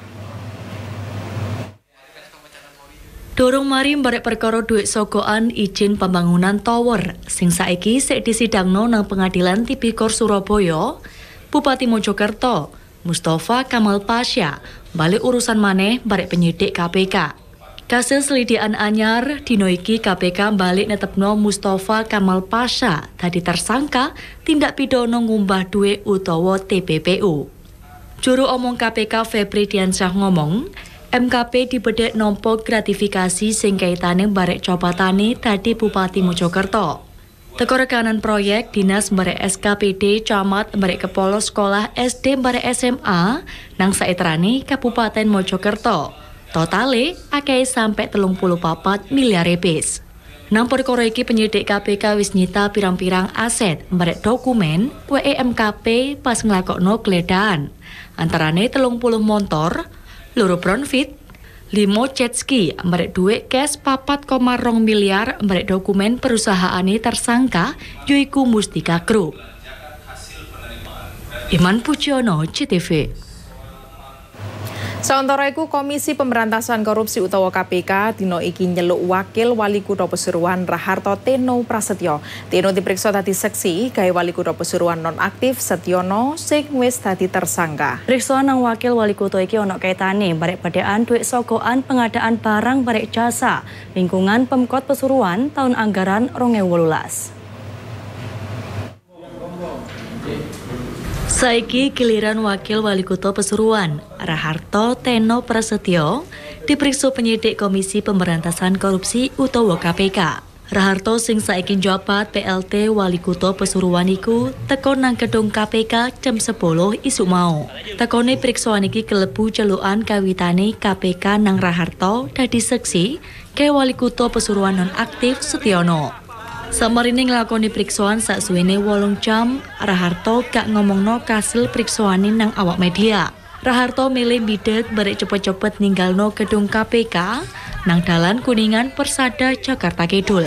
Dorong mari barek perkara duit sogokan izin pembangunan tower sing saiki sik disidangno nang Pengadilan Tipikor Surabaya. Bupati Mojokerto Mustafa Kamal Pasha balik urusan maneh barek penyidik KPK. Kasus selidikan anyar dino iki KPK balik netepno Mustafa Kamal Pasha tadi tersangka tindak pidana ngumbah duit utawa TPPU. Juru omong KPK Febri Diansyah ngomong, MKP dibedhek nampa gratifikasi sing kaitane barek jabatane dadi Bupati Mojokerto. Teko rekanan proyek dinas barek SKPD camat barek kepala sekolah SD barek SMA nang saetrane Kabupaten Mojokerto. Totale akeh sampai 34 miliar rupiah. Nang perkara iki penyidik KPK wis nyita pirang-pirang aset barek dokumen WEMKP pas nglakokno geledahan. Antarane 30 motor, 2 Bronfit, 5 jet ski, barek duit cash 4,2 miliar barek dokumen perusahaane tersangka yaiku Mustika Group. Iman Pujono, CTV. Sauntara iku Komisi Pemberantasan Korupsi utawa KPK dino iki nyeluk Wakil Wali Kutha Pasuruan Raharto Teno Prasetyo. Teno diperiksa dadi seksi gawe Wali Kutha Pasuruan nonaktif Setyono sing wis dadi tersangka. Periksa nang Wakil Wali Kutha iki ana kaitane barek pedean duit sogokan pengadaan barang barek jasa lingkungan Pemkot Pasuruan tahun anggaran 2018. Saiki giliran Wakil Wali Kutha Pasuruan, Raharto Teno Prasetyo, diperiksa penyidik Komisi Pemberantasan Korupsi utawa KPK. Raharto sing saiki njabat PLT Wali Kutha Pasuruan iku teko nang gedung KPK jam 10 isuk mau. Tekone periksaan iki kelebu celukan kawitane KPK nang Raharto dadi seksi ke Wali Kutha Pasuruan nonaktif Setyono. Samarine nglakoni periksaan saksuwene 8 jam, Raharto gak ngomongno kasil periksaane nang awak media. Raharto milih bidek barek cepet-cepet ninggalno gedung KPK nang Dalan Kuningan Persada Jakarta Kidul.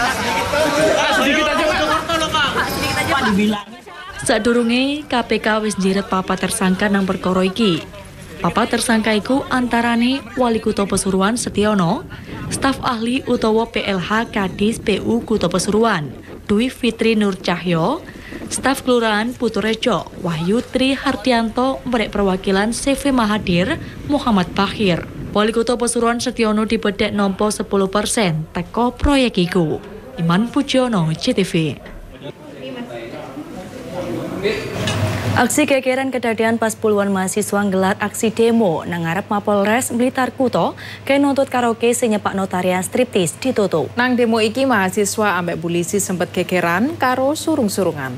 Sadurunge KPK wis njiret papat tersangka nang perkara iki. Papat tersangka iku antarane Wali Kutha Pasuruan Setyono, staf ahli utawa PLH Kadis PU Kutha Pasuruan, Dwi Fitri Nur Cahyo, Staf Kelurahan Puturejo, Wahyu Tri Hartianto, merek perwakilan CV Mahathir, Muhammad Bakhir. Wali Kota Pasuruan Setiono dibedek nompo 10% teko proyek iku. Iman Pujono, CTV. Aksi kekeran kedadian pas puluhan mahasiswa nggelar aksi demo nang ngarep Mapolres Blitar Kuto kaya nuntut karaoke sing nyepakno tarian striptis ditutup. Nang demo iki mahasiswa ambek polisi sempet kekeran karo surung-surungan.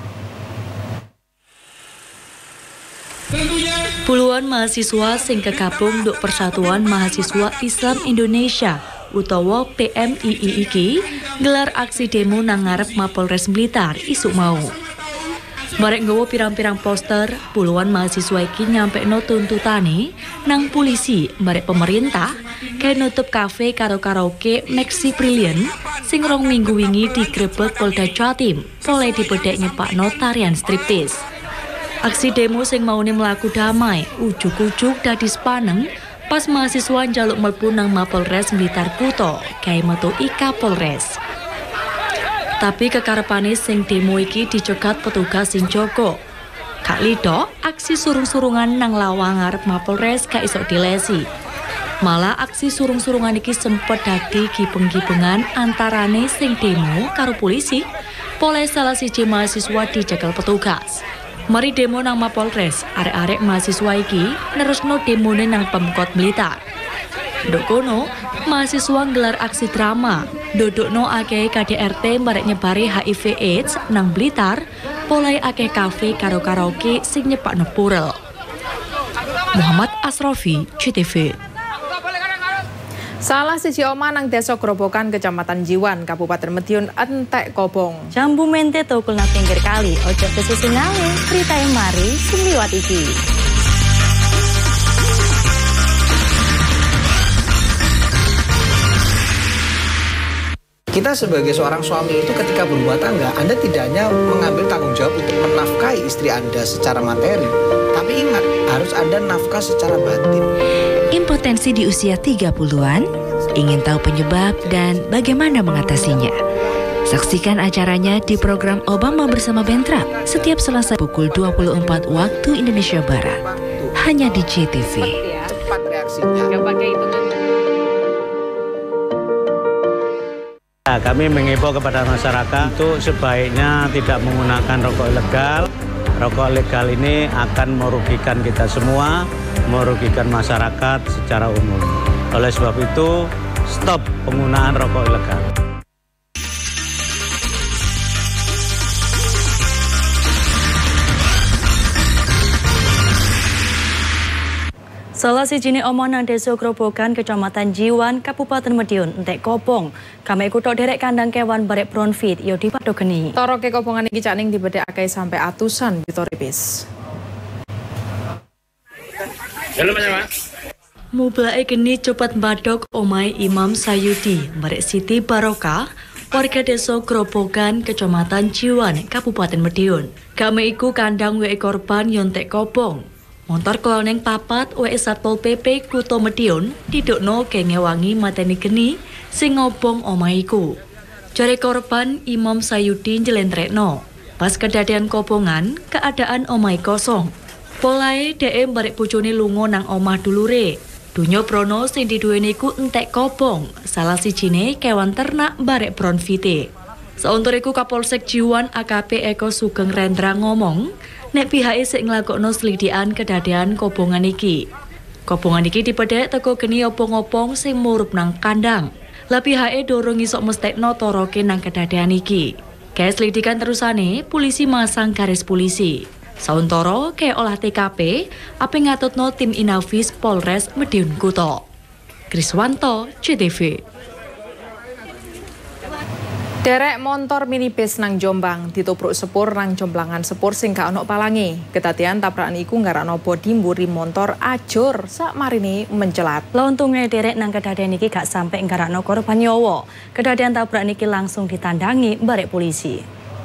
Puluhan mahasiswa sing kegabung nduk Persatuan Mahasiswa Islam Indonesia utawa PMII iki gelar aksi demo nang ngarep Mapolres Blitar isuk mau. Barek nggawa pirang-pirang poster, puluhan mahasiswa iki nyampekno tuntutane nang polisi barek pemerintah kaya nutup kafe karo karaoke Maxi Brilliant sing rong minggu wingi digrebek Polda Jatim oleh dibedek nyepakno tarian striptis. Aksi demo sing maune mlaku damai ujug-ujug dadi sepaneng pas mahasiswa njaluk mlebu nang Mapolres Blitar Kuto kaya metu Ika Polres. Tapi kekarepane sing demo iki dicegat petugas sing jaga. Kak Lido, aksi surung-surungan nang lawang ngarep Mapolres gak iso dilesi. Malah aksi surung-surungan iki sempet dadi gibeng-gibengan antarane sing demo karo polisi, poleh salah siji mahasiswa dicekel petugas. Mari demo nang Mapolres, arek-arek mahasiswa iki nerusno demone nang Pemkot Blitar. Nduk kono, mahasiswa nggelar aksi drama, dodokno akeh KDRT barek nyebari HIV AIDS nang Blitar, polai akeh kafe karo karaoke sing nyepakno purel. Muhammad Asrofi, CTV. Salah siji omah nang Desa Grobogan Kecamatan Jiwan, Kabupaten Madiun entek kobong. Jambu mente tukul nang pinggir kali, ojo kesusu ngale, ceritain mari sing liwat iki. Kita sebagai seorang suami itu ketika berumah tangga, Anda tidak hanya mengambil tanggung jawab untuk menafkahi istri Anda secara materi, tapi ingat, harus ada nafkah secara batin. Impotensi di usia 30-an? Ingin tahu penyebab dan bagaimana mengatasinya? Saksikan acaranya di program Obama Bersama Bentrap setiap Selasa pukul 24 waktu Indonesia Barat. Hanya di CTV. Cepat reaksinya. Kami mengimbau kepada masyarakat untuk sebaiknya tidak menggunakan rokok ilegal. Rokok ilegal ini akan merugikan kita semua, merugikan masyarakat secara umum. Oleh sebab itu, stop penggunaan rokok ilegal. Salah sijine omah nang Desa Grobogan Kecamatan Jiwan Kabupaten Madiun entek kobong. Kame kutok derek kandang kewan barek bronfit yo dipadha geni. Toro ke kobongan iki cakning dibedhekake sampai atusan juta ripis. Halo Mas. Mublake geni cepat mbadok omai Imam Sayudi barek Siti Barokah warga Desa Grobogan Kecamatan Jiwan Kabupaten Madiun. Kame iku kandang weke korban yo entek kobong. Montor kloneng papat wae Satpol PP Kuto Madiun didukno kengewangi mateni geni sing ngobong omah iku. Jare korban Imam Sayudi njlentrekno. Pas kedadian kobongan, keadaan omah kosong. Polahe dhek barek bojone lunga nang omah dulure. Donya prono sing diduweni iku entek kobong, salah sijine kewan ternak barek bronfite. Sauntur iku Kapolsek Jiwan AKP Eko Sugeng Rendra ngomong, nek pihake sik nglakokno selidikan kedadian kobongan iki. Kobongan iki dipedhek teko geni opong-opong sing murup nang kandang. Lah pihake dorong isok mestekno toroke nang kedadian iki. Kae selidikan terusane, polisi masang garis polisi. Sauntara kae olah TKP, ape ngatutno tim Inavis Polres Madiun Kuto. Kriswanto, CTV. Derek montor minibus nang Jombang ditupruk sepur nang jomblangan sepur sing gak ono palange. Kedadian tabrakan iku ngarakno bodi mburi montor ajur sakmarine mencelat. Lontunge derek nang kedadian iki gak sampe ngarakno korban nyawa. Kedadian tabrakan iki langsung ditandangi barek polisi.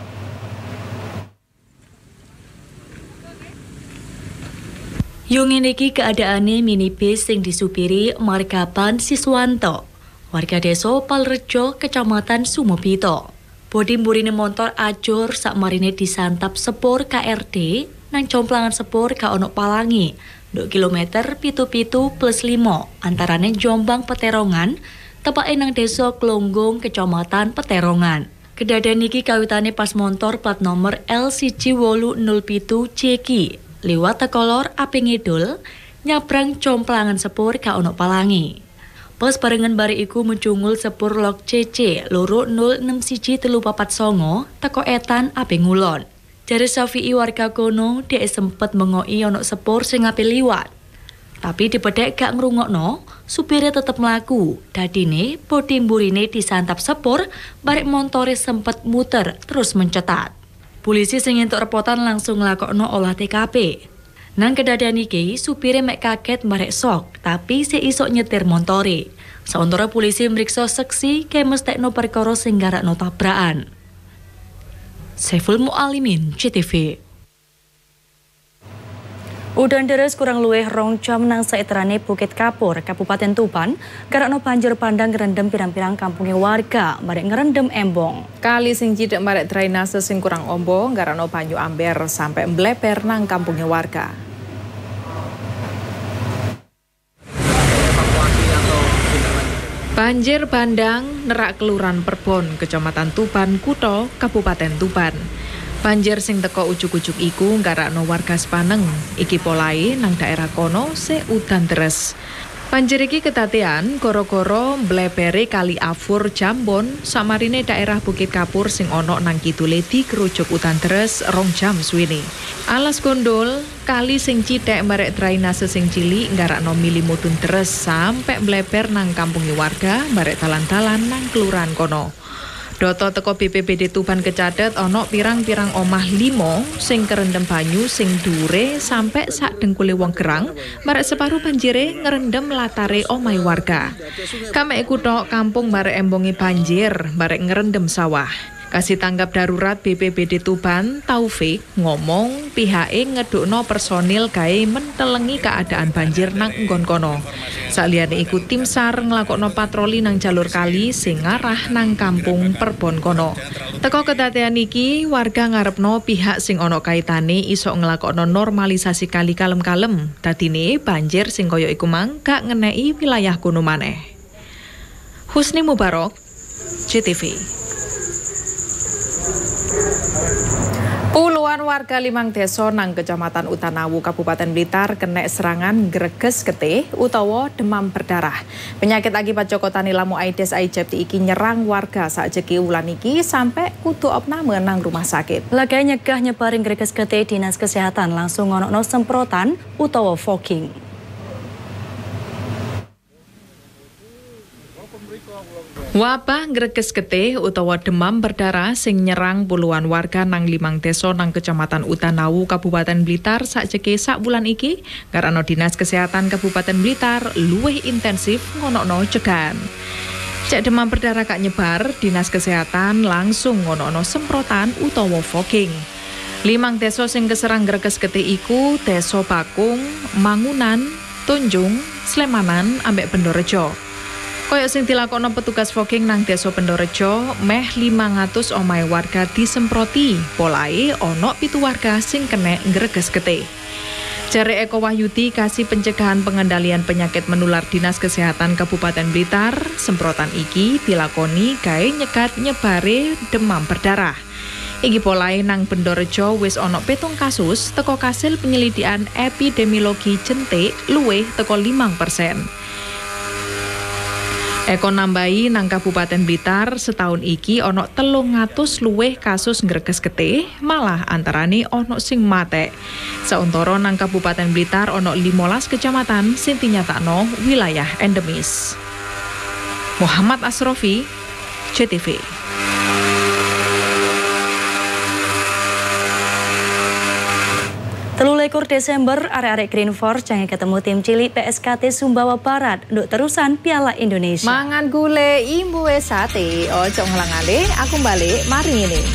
Yung ngene iki keadaane minibus sing disupiri Margapan Siswanto, warga Desa Palrejo, Kecamatan Sumobito. Bodi mburine montor ajur sak marine disantap sepur KRD nang complangan sepur ka ono palangi. Nduk kilometer 77+5 antarane Jombang Peterongan tepake nang desa Klonggong Kecamatan Peterongan. Kedadian iki kawitane pas montor plat nomor L1807 Ceki liwat tekolor api ngidul nyabrang complangan sepur ka ono palangi. Pas barengan bari iku mencungul sepur lok CC loro 061349 teko etan ape ngulon. Jare Safi'i warga kono dhek sempet mengoki ono sepur sing ape liwat. Tapi dipedhek gak ngrungokno, supire tetep mlaku. Dadine bodi mburine disantap sepur, barek montore sempet muter terus mencetat. Polisi sing entuk repotan langsung nglakokno olah TKP. Nang kedadian iki, supire mek kaget barek sok, tapi si isok nyetir montore. Sauntara polisi mriksa seksi kemestekno perkara sing garakno tabrakan. Saiful Mualimin, CTV. Udan deres kurang luwih 2 jam nang saiterane Bukit Kapur, Kabupaten Tuban, garakno banjir bandang ngrendem pirang-pirang kampunge warga, barek ngrendem embong. Kali sing cidek barek drainase sing kurang ombo, garakno banyu amber sampai mbleper nang kampunge warga. Banjir bandang nerak Kelurahan Perbon, Kecamatan Tuban, Kutha, Kabupaten Tuban. Banjir sing teko ujuk-ujuk iku nggarakno warga sepaneng. Iki polahe nang daerah kono se udan deres. Banjir iki kedadean gara-gara mblepere Kali Afur Jambon samarine daerah Bukit Kapur sing ana nang kidule dikerujuk udan deres 2 jam suwene. Alas gondol, kali sing cithek barek drainase sing cilik nggarakno mili mudhun deres sampe mbleper nang kampunge warga barek dalan-dalan nang kelurahan kono. Doto teko BPBD Tuban kecatet ana pirang-pirang omah 5 sing kerendem banyu sing dhuwure sampe sak dengkule wong gerang, barek separuh banjire ngerendem latare omahe warga. Kamek kutha kampung barek embonge banjir, barek ngerendem sawah. Kasih tanggap darurat BPBD Tuban, Taufik, ngomong pihake ngedukno personil gawe mentelengi keadaan banjir nang nggon kono. Saliyane iku tim SAR nglakokno patroli nang jalur kali sing ngarah nang kampung Perbon kono. Teko kedadean iki, warga ngarepno pihak sing ana kaitane iso nglakokno normalisasi kali kalem-kalem. Dadine banjir sing kaya iku mang gak ngeneki wilayah kono maneh. Husni Mubarok, CTV. Puluhan warga 5 desa nang Kecamatan Utanawu, Kabupaten Blitar kena serangan greges getih utawa demam berdarah. Penyakit akibat Joko Tani Lamu Aedes aegypti iki nyerang warga sakjeki wulan iki sampai kudu opname nang rumah sakit. Laga nyegah nyebaring greges getih, Dinas Kesehatan langsung ngonokno semprotan utawa fogging. Wabah greges getih utawa demam berdarah sing nyerang puluhan warga nang 5 desa nang Kecamatan Utanawu, Kabupaten Blitar sakjeki sak wulan iki karena Dinas Kesehatan Kabupaten Blitar luwih intensif ngonokno cegahan. Cek demam berdarah kak nyebar, Dinas Kesehatan langsung ngonokno semprotan utawa fogging. 5 desa sing keserang greges getih iku Desa Bakung, Mangunan, Tunjung, Slemanan, ambek Bendorejo. Koyok sing dilakokno petugas fogging nang Desa Bendorejo, meh 500 omahe warga disemproti. Polahe ono 7 warga sing kena greges getih. Jare Eko Wahyudi, Kasih Pencegahan Pengendalian Penyakit Menular Dinas Kesehatan Kabupaten Blitar, semprotan iki dilakoni gawe nyegat nyebare demam berdarah. Iki polahe nang Bendorejo wis ono 7 kasus teko kasil penyelidikan epidemiologi jentik luwih teko 5%. Eko nambahi nang Kabupaten Blitar setahun iki ono 300 luwih kasus greges getih, malah antarane ono sing mate. Sauntara nang Kabupaten Blitar ono 15 kecamatan sing dinyatakno wilayah endemis. Muhammad Asrofi, CTV. Telulikur Desember, arek-arek Green Force jangan ketemu tim cilik PSKT Sumbawa Barat untuk terusan Piala Indonesia. Mangan gule imbuwe sate, ojo ngelangale, aku balik, mari ini.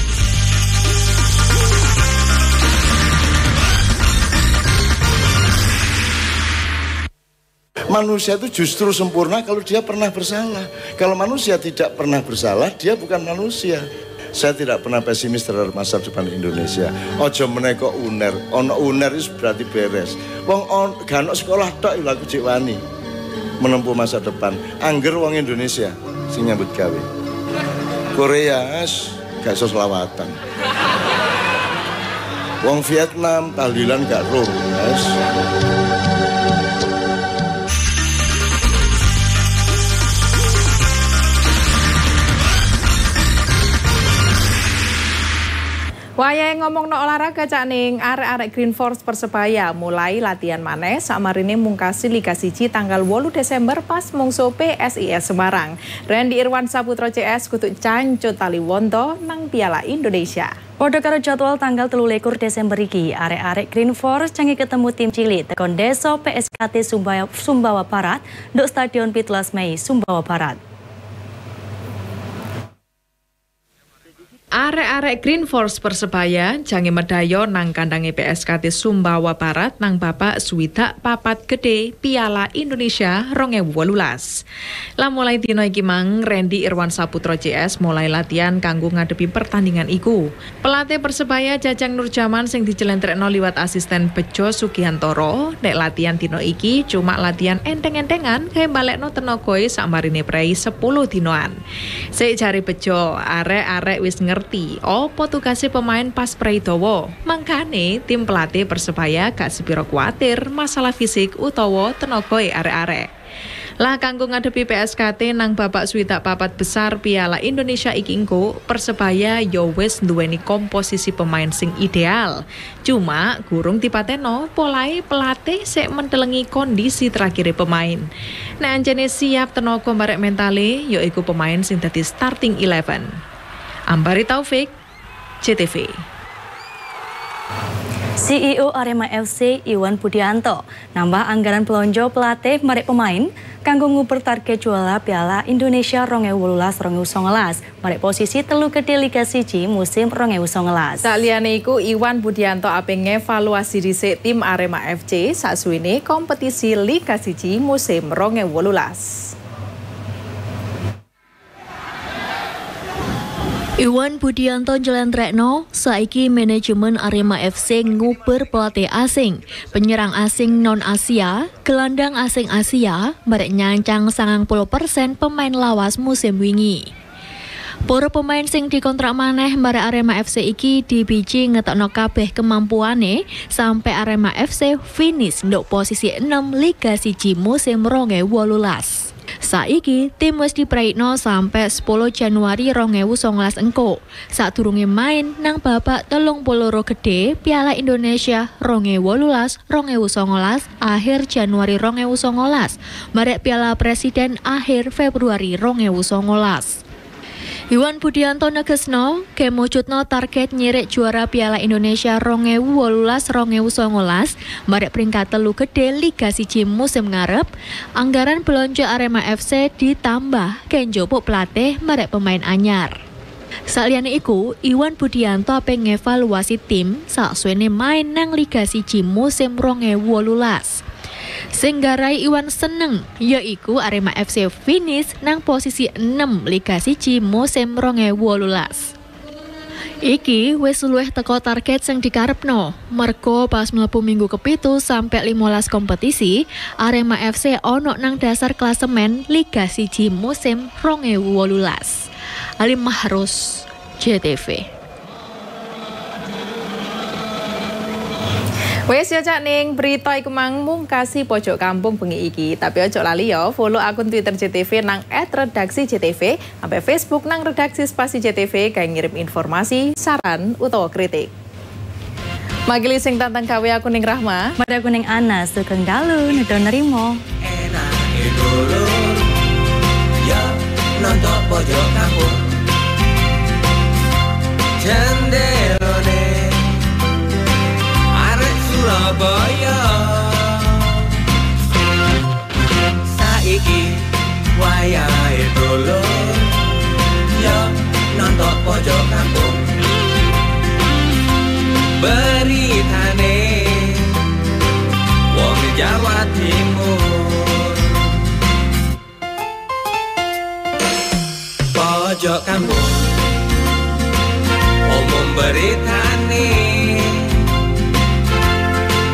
Manusia itu justru sempurna kalau dia pernah bersalah. Kalau manusia tidak pernah bersalah, dia bukan manusia. Saya tidak pernah pesimis terhadap masa depan Indonesia. Ojo meneh kok UNER. Ono UNER itu berarti beres. Wong gak ono sekolah tok laku cek wani menempuh masa depan. Angger wong Indonesia sing nyambut gawe. Korea gak iso selawatan. Wong Vietnam tahlilan gak roh, guys. Wayahe ngomongno olahraga cak ning arek-arek Green Force Persebaya mulai latihan maneh samarine mungkasi Liga 1 tanggal 8 Desember pas mungsuh PSIS Semarang. Randy Irwan Saputra CS kudu cancut tali wonto nang Piala Indonesia. Padha karo jadwal tanggal 23 Desember iki, arek-arek Green Force canggih ketemu tim cilik tekon Deso PSKT Sumbawa Barat nduk Stadion 17 Mei Sumbawa Barat. Arek-arek Green Force Persebaya jange medayo nang kandange PSKT Sumbawa Barat nang babak swidak papat gede Piala Indonesia 2018. Lah mulai dino iki mang Randy Irwan Saputra CS mulai latihan kanggo ngadepi pertandingan iku. Pelatih Persebaya Jajang Nurjaman sing dijelentrekno liwat asisten Bejo Sugihantoro nek latihan dino iki cuma latihan enteng-entengan kae balekno tenagoe sakmarine prei 10 dinoan. Sik jare Bejo, arek-arek wis ngerti opo tugase pemain pas prei dawa. Mangkane tim pelatih Persebaya gak sepiro kuatir masalah fisik utawa tenagoe arek-arek. Lah kanggo ngadepi PSKT nang babak swidak papat besar Piala Indonesia iki engko, Persebaya yo wis nduweni komposisi pemain sing ideal. Cuma gurung dipateno polahe pelatih sik mentelengi kondisi terakhir pemain. Nek anjene siap tenaga barek mentale yo iku pemain sing dadi starting 11. Ambari Taufik, CTV. CEO Arema FC Iwan Budianto nambah anggaran pelonjo pelatih marek pemain kanggo nguber target juara Piala Indonesia 2018-2019 marek posisi telu gede Liga 1 musim 2019. Saliyane iku Iwan Budianto ape ngevaluasi dhisik tim Arema FC saksuwene kompetisi Liga 1 musim 2018. Iwan Budianto njlentrekno saiki manajemen Arema FC nguber pelatih asing, penyerang asing non-Asia, gelandang asing Asia, barek nyancang 90% pemain lawas musim wingi. Para pemain sing dikontrak maneh barek Arema FC iki dibiji ngetokno kabeh kemampuane sampai Arema FC finish nduk posisi 6 Liga 1 musim 2018. Saiki tim wis dipraikno sampai 10 Januari 2019 engko. Sadurunge main nang babak 32 gede Piala Indonesia 2018-2019 akhir Januari 2019. Marek Piala Presiden akhir Februari 2019. Iwan Budianto negesno kemujudno target nyirik juara Piala Indonesia 2018-2019 marek peringkat telu gede Liga 1 musim ngarep. Anggaran belanja Arema FC ditambah kenjopuk pelatih marek pemain anyar. Saliyane iku, Iwan Budianto ape ngevaluasi tim saksuwene main nang Liga 1 musim 2018. Sing garai Iwan seneng yaiku Arema FC finish nang posisi 6 Liga 1 musim 2018. Iki wis luwih teko target sing dikarepno. Mergo pas mlebu minggu ke-7 sampai 15 kompetisi, Arema FC ono nang dasar klasemen Liga 1 musim 2018. Ali Mahrus, CTV. Wes ya cak ning berita iku mang mungkasi pojok kampung bengi iki. Tapi ojo lali ya follow akun Twitter JTV nang @redaksi_JTV, sampai Facebook nang redaksi spasi JTV kayak ngirim informasi, saran utawa kritik. Magili sing tantang kawe aku ning Rahma, mari aku ning Anas sugeng dalu nedo nerimo. Enak dulu. Ya nonton pojok kampung. Jendelone Surabaya saiki wayahe dulur yo nonton pojok kampung beritane wong Jawa Timur pojok kampung beritane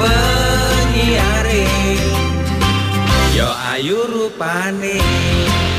penyiare yo ayu rupane